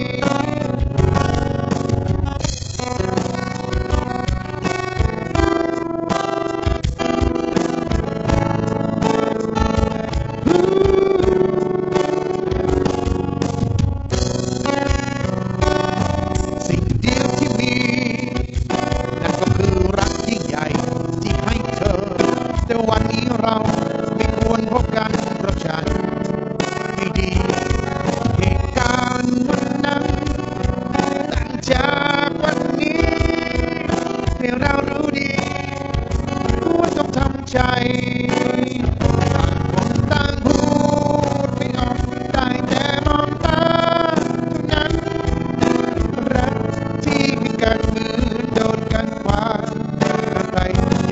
สิ่งเดียวที่มีนั่นก็คือรักยิ่งใหญ่ที่ให้เธอแต่วันนี้เราไม่ควรพบกันเพราะฉันไม่ดีเหตุการณ์วันนั้นต่างจากวันนี้ให้เรารู้ดีว่าต้องทำใจต่างคนต่างพูดไม่ออกได้แต่มองตาเท่านั้น รักที่มีกันเหมือนโดนกันขวางใคร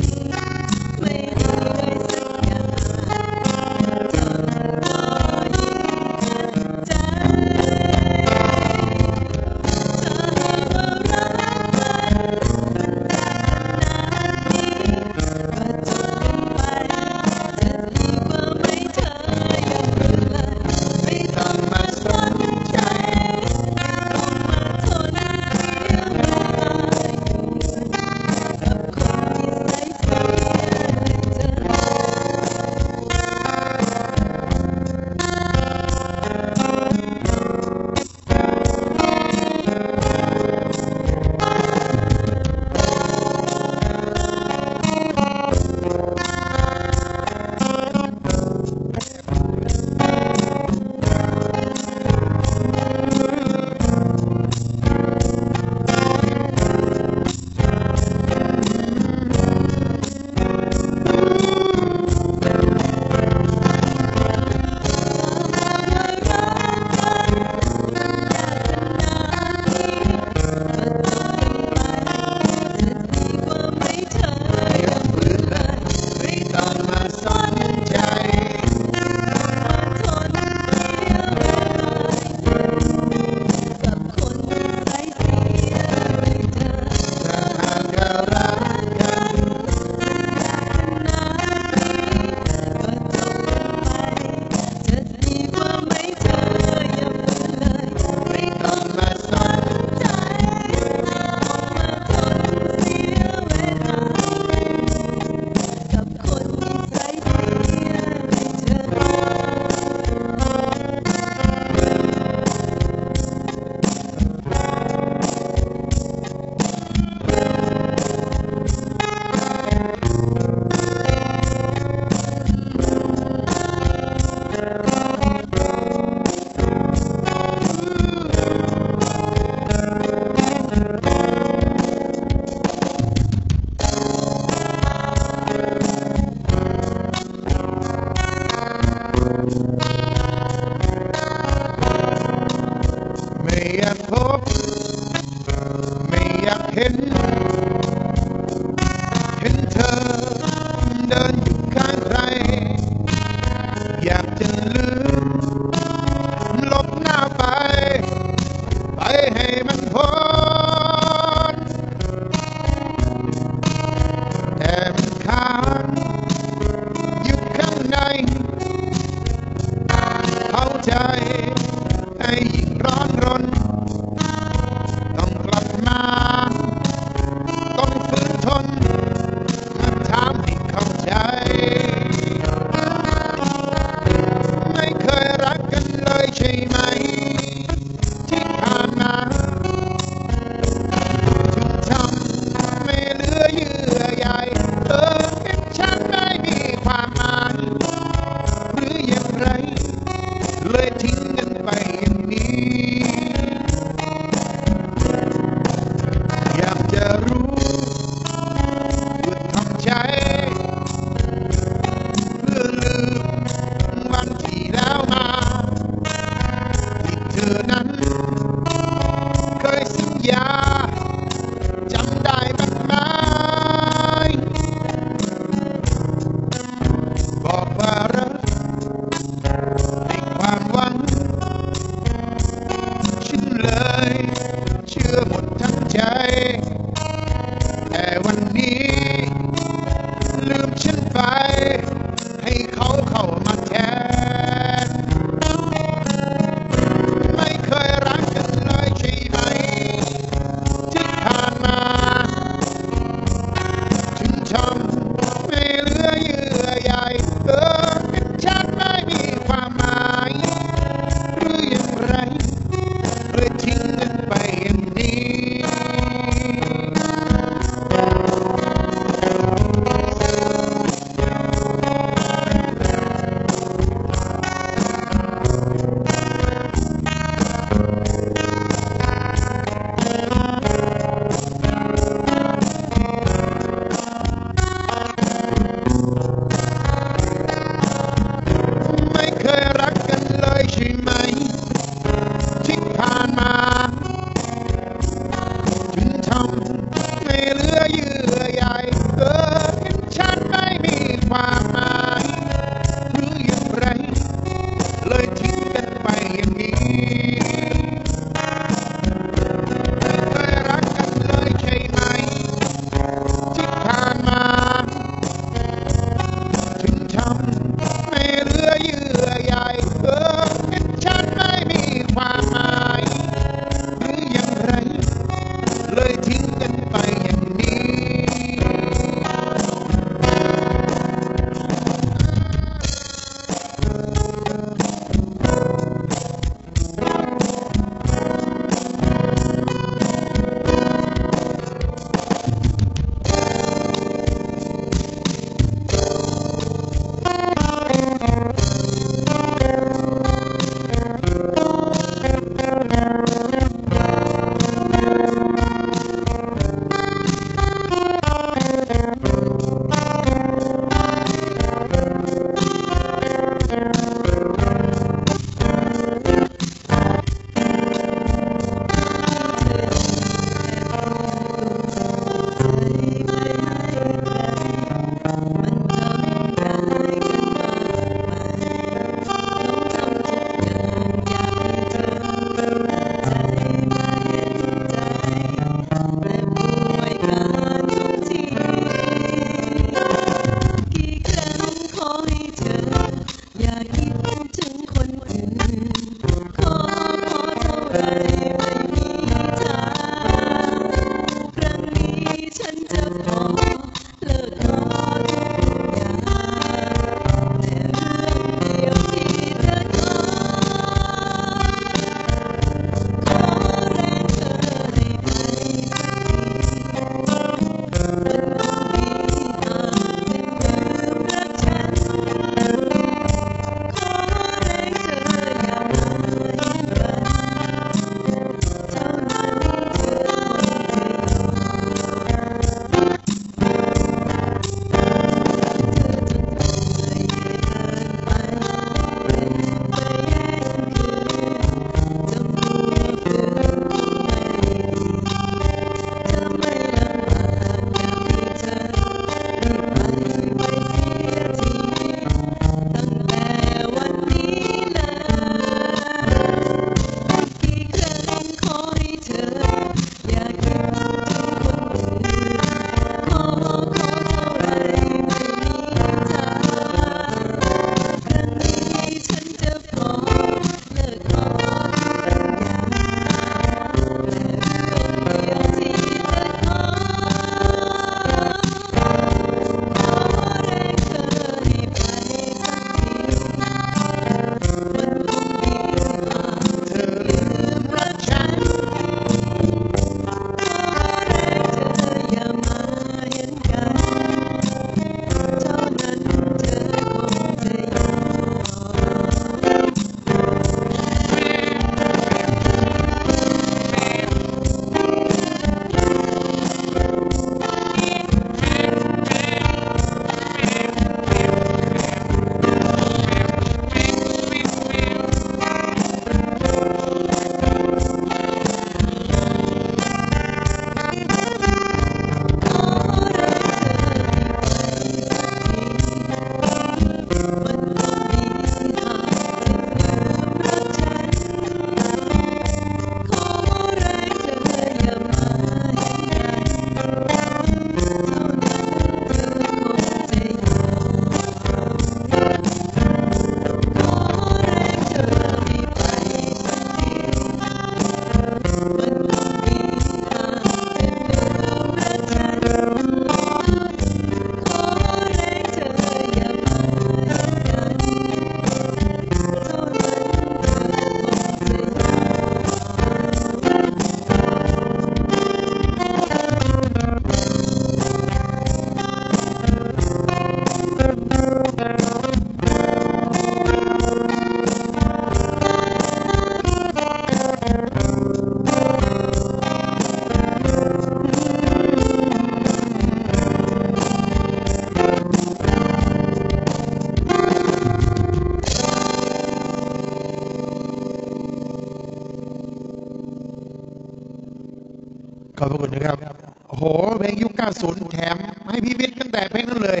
ขอบคุณนะครับโอ้โหเพลงยุคเก้าสิบแถมให้พี่วิทย์ตั้งแต่เพลงนั้นเลย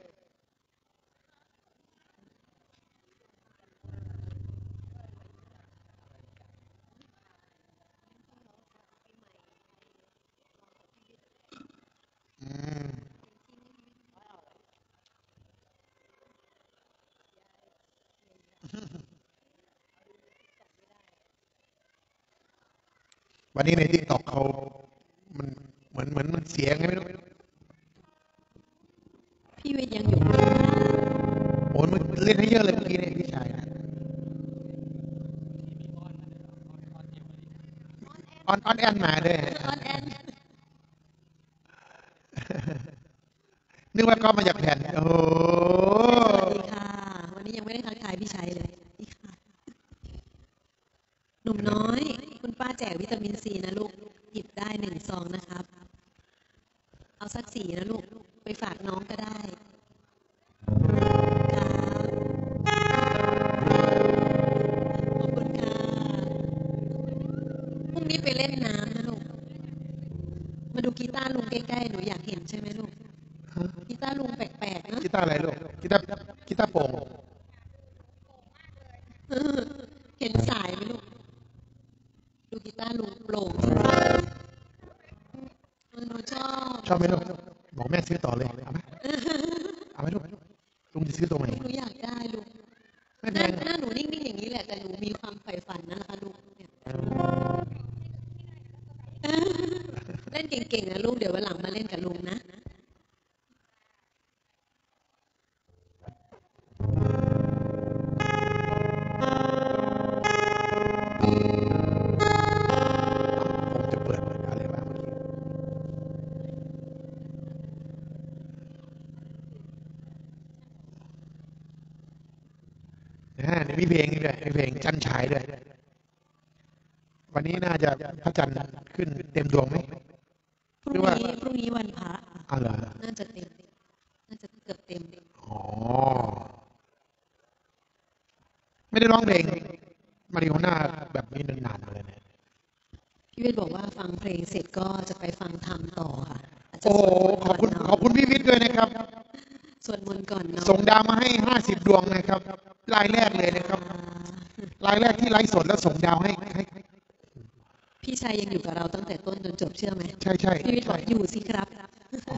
วันนี้ในทิกตอกเขามันเหมือนเหมือนมันเสียงไงไม่รู้พี่วิทย์ยังอยู่โอ้ยมันเล่นให้เยอะเลยเมื่อกี้เนี่ยพี่ชายนะออนออนแอนมาด้วยออนแอนนึกว่าก็มาจากแผ่นโอ้สวัสดีค่ะวันนี้ยังไม่ได้ทักทายพี่ชัยเลยนี่ค่ะหนุ่มน้อยคุณป้าแจกวิตามินซีนะลูกหยิบได้หนึ่งซองนะครับเอาสักสี่นะลูกไปฝากน้องก็ได้ขอบคุณค่ะพรุ่งนี้ไปเล่นน้ำนะลูกมาดูกีตาร์ลุงใกล้ๆหนูอยากเห็นใช่ไหมลูกกีตาร์ลุงแปลกๆนะกีตาร์อะไรลูกกีตาร์กีตาร์โป่งเห็นสายไหมลูกดูกีตาร์ลุงโปร่งหนูชอบชอบไหมลูกบอกแม่ซื้อต่อเลยเอาไหมเอาไหมลูกลุงจะซื้อตัวไหนหนูอยากได้ลูกหน้าหน้าหนูนิ่งๆอย่างนี้แหละแต่หนูมีความใฝ่ฝันนะคะลูกเล่นเก่งๆนะลูกเดี๋ยววันหลังมาเล่นกับลุงนะผมจะเปิดอะไรบ้างนะนี่มีเพลงด้วยมีเพลงจันฉายด้วยวันนี้น่าจะพระจันทร์ขึ้นเต็มดวงไหมพรุ่งนี้พรุ่งนี้วันพระอ๋อเหรอน่าจะเต็มน่าจะเกือบเต็มอ๋อไม่ได้ร้องเพลงมาริโอน่าแบบนี้นานๆเลยนะพี่วิทย์บอกว่าฟังเพลงเสร็จก็จะไปฟังธรรมต่อค่ะโอ้ขอบคุณขอบคุณพี่วิทย์ด้วยนะครับสวดมนต์ก่อนเนาะส่งดาวมาให้ห้าสิบดวงนะครับรายแรกเลยนะครับรายแรกที่ไลฟ์สดแล้วส่งดาวให้พี่ชัยยังอยู่กับเราตั้งแต่ต้นจนจบเชื่อไหมใช่ใช่พี่วิทย์บอกอยู่สิครับอ๋อ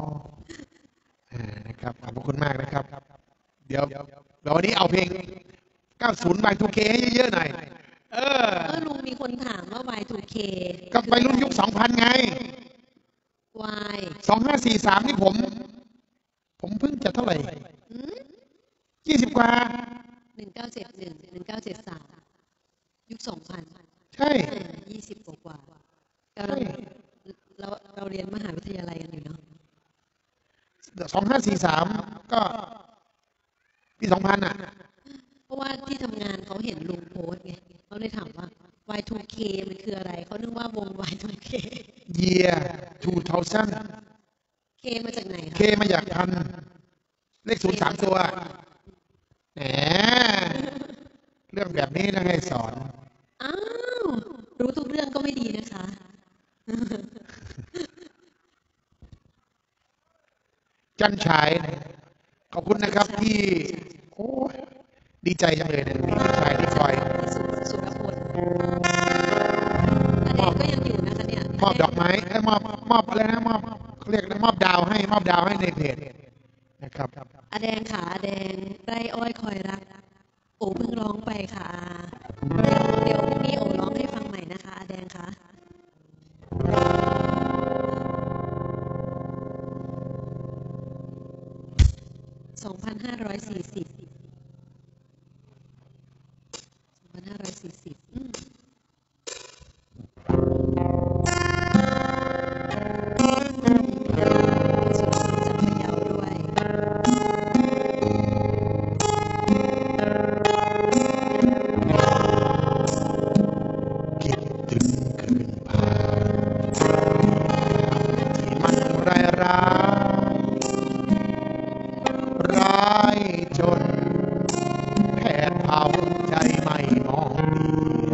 นะครับขอบคุณมากนะครับเดี๋ยวเดี๋ยววันนี้เอาเพลงเก้าสิบ วาย ทู เค ให้เยอะๆหน่อยเออก็ลุงมีคนถามว่า วาย ทู เคก็ไปรุ่นยุคสองพันไง Y สองห้าสี่สามนี่ผมผมเพิ่งจะเท่าไหร่ยี่สิบกว่าหนึ่งเก้าเจ็ดหนึ่งหนึ่งเก้าเจ็ดสามยุคสองพันใช่ยี่สิบกว่าเราเราเราเรียนมหาวิทยาลัยกันอยู่เนาะสองห้าสี่สามก็ปีสองพันอ่ะเพราะว่าที่ทำงานเขาเห็นลุงโพสไงเขาเลยถามว่า วาย ทู เค มันคืออะไรเขานึกว่าวง วาย ทู เค Year สองพัน K มาจากไหนคะ K มาจากพันเลขศูนย์สามตัวแหมเรื่องแบบนี้นะให้สอนอ้าวรู้ทุกเรื่องก็ไม่ดีนะคะจันฉายขอบคุณนะครับที่โอ้ดีใจจังเลยเนี่ยมีจันฉายที่คอยสุรพลอเดนก็ยังอยู่นะคะเนี่ยมอบดอกไม้มอบมอบอะไรนะมอบเรียกมอบดาวให้มอบดาวให้ในเพจนะครับอแดงขาอแดงไร่อ้อยคอยรักโอ้เพิ่งร้องไปค่ะเดี๋ยวพรุ่งนี้โอ้ร้องให้ฟังใหม่นะคะอแดงค่ะสองพันห้าร้อยสี่สิบสองพันห้าร้อยสี่สิบจนแผดเผาใจไม่มองดี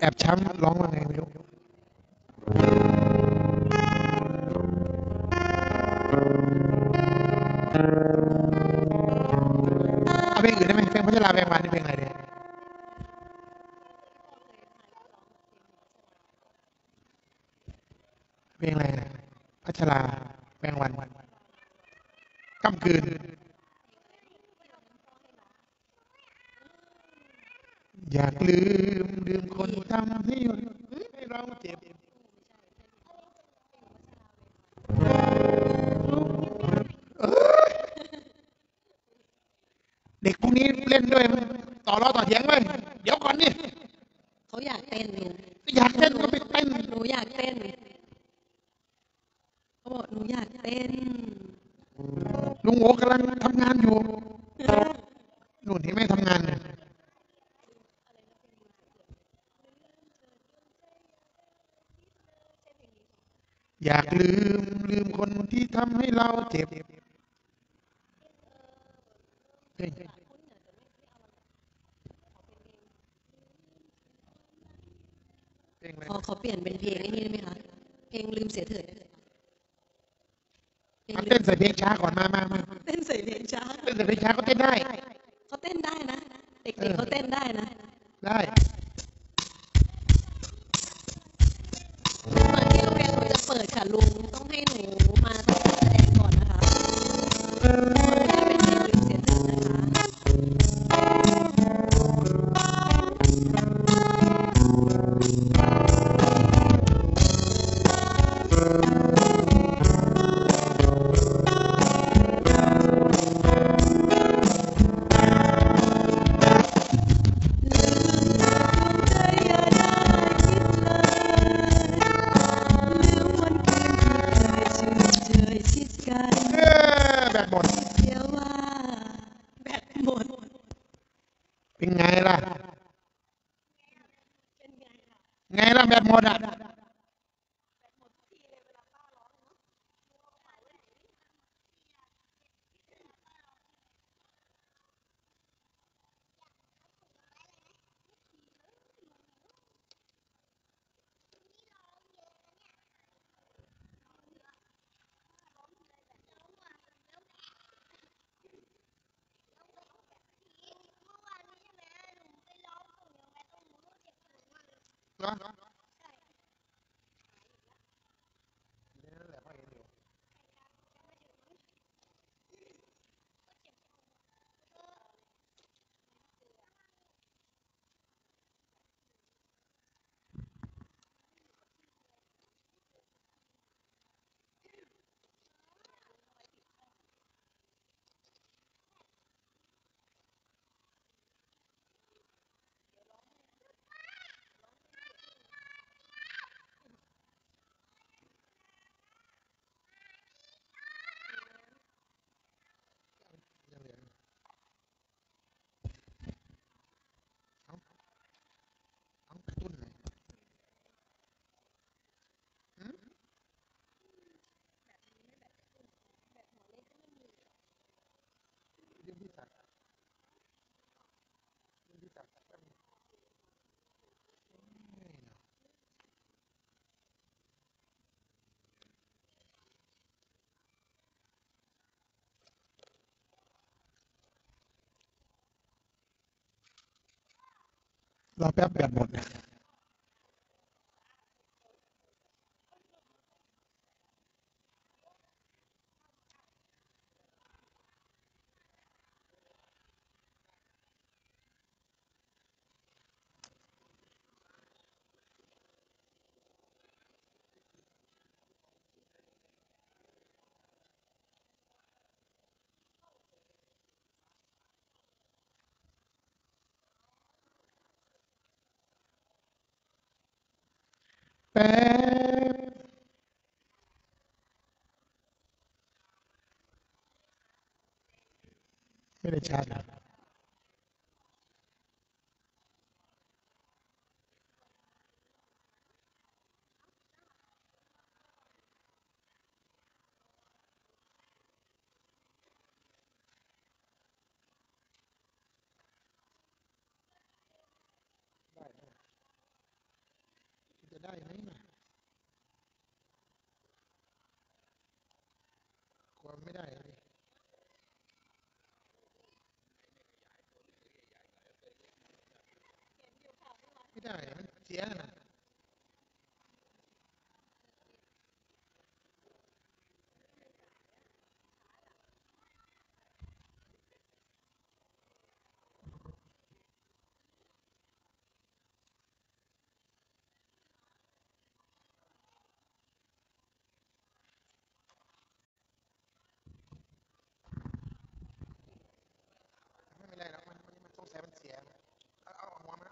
อบช้ำร้องว่าไงไม่รู้เอาเพลงอื่นได้ไหมเพลงพัชราแวงวานนี่เพลงอะไรเนี่ยเพลงอะไรพัชราแวงวันค่ำคืนอยากลืมลืมคนทำให้ให้เราเจ็บเด็กพวกนี้เล่นด้วยต่อล้อต่อเถียงเลยเดี๋ยวก่อนนี่เขาอยากเต้นลุงอยากเต้นก็ไปเต้นหนูอยากเต้นเขาบอกหนูอยากเต้นลุงโอกำลังทำงานอยู่นู่นที่ไม่ทำงานอยากลืมลืมคนที่ทำให้เราเจ็บขอขอเปลี่ยนเป็นเพลงนี้ได้ไหมคะเพลงลืมเสียเถิดเต้นใส่เพลงช้าก่อนมามามาเต้นใส่เพลงช้าเต้นใส่เพลงช้าก็เต้นได้เขาเต้นได้นะเด็กๆเขาเต้นได้นะได้เหมือนที่โรงเรียนหนูจะเปิดค่ะลุงต้องให้หนูมาทำการแสดงก่อนนะคะเป็นเพลงลืมเสียเถิดนะคะเป็นไงล่ะไงล่ะแบบหมดอ่ะรอแป๊บแบบหมดนะแป๊บไม่ได้ชาร์จได้ไหมนะกลัวไม่ได้เลยไม่ได้มันเสียนะไม่เป็นไรหรอกมันมันมันสงสัยมันเสียเอาเอาหัวมัน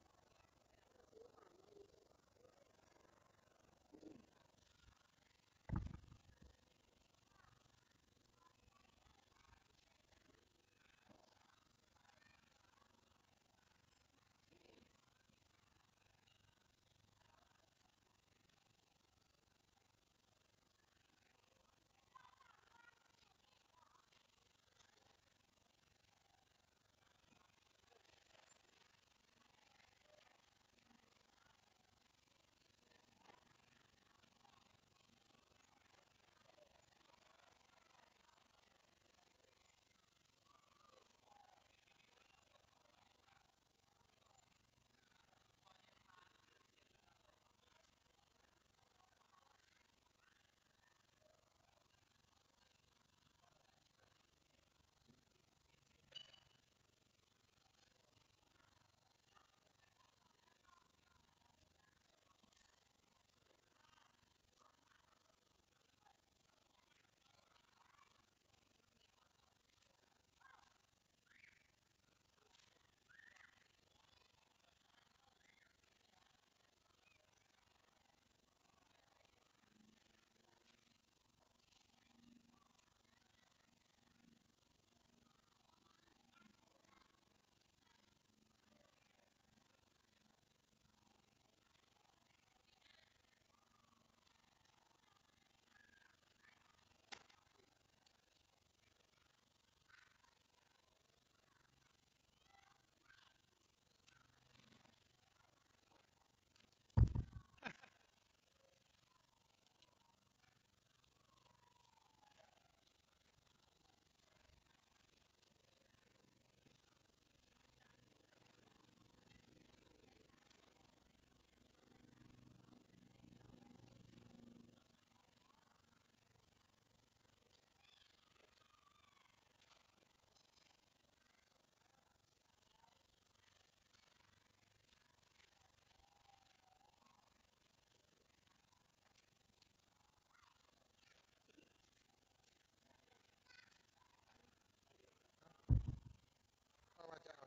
เพราะว่าจะเอา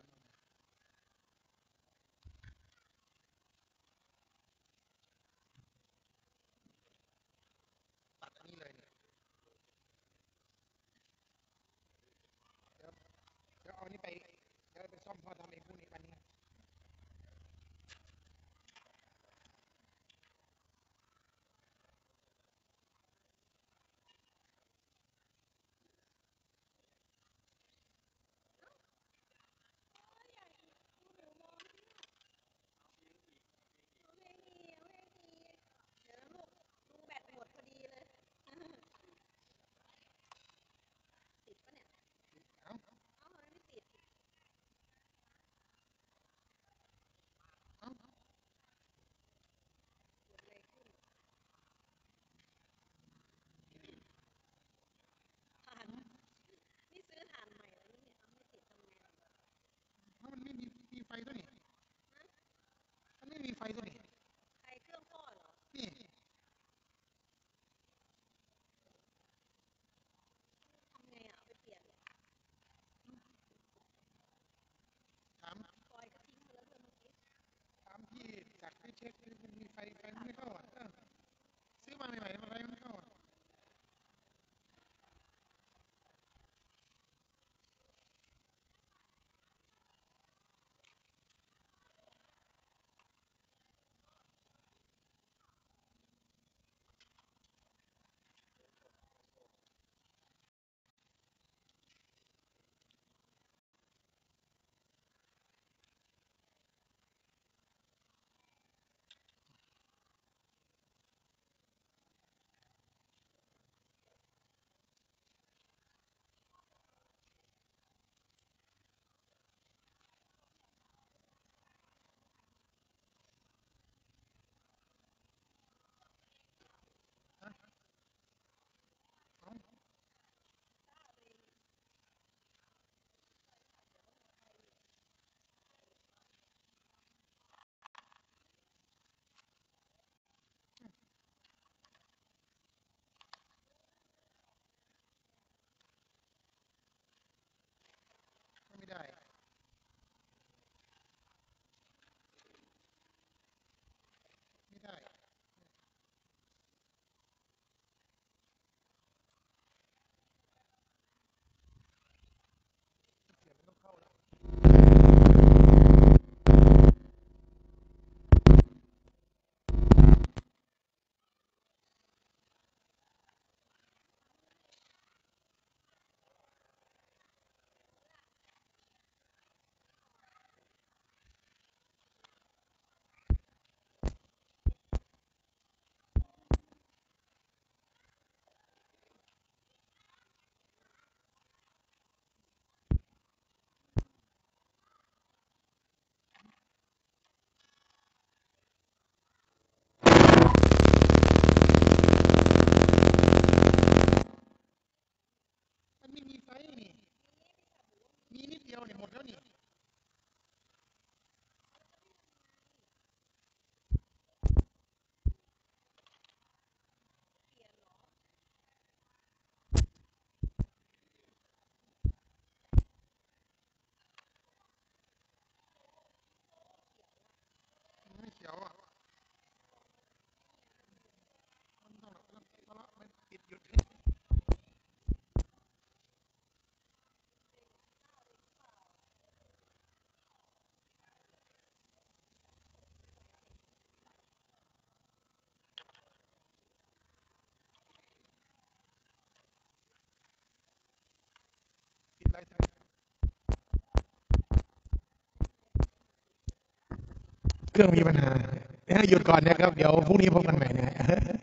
ตัดอันนี้เลยเนี่ยเดี๋ยวเดี๋ยวเอาอันนี้ไปเดี๋ยวไปซ่อมพ่อทำเองพรุ่งนี้วันนี้เดี๋ยวลูกลุงแบตหมดพอดีเลยติดปะเนี่ยเอ้าเอ้าทำไมไม่ติดรื่องมีปัญหาหยุดก่อนนะครับเดี๋ยวพรุ่งนี้พบกันใหม่นะ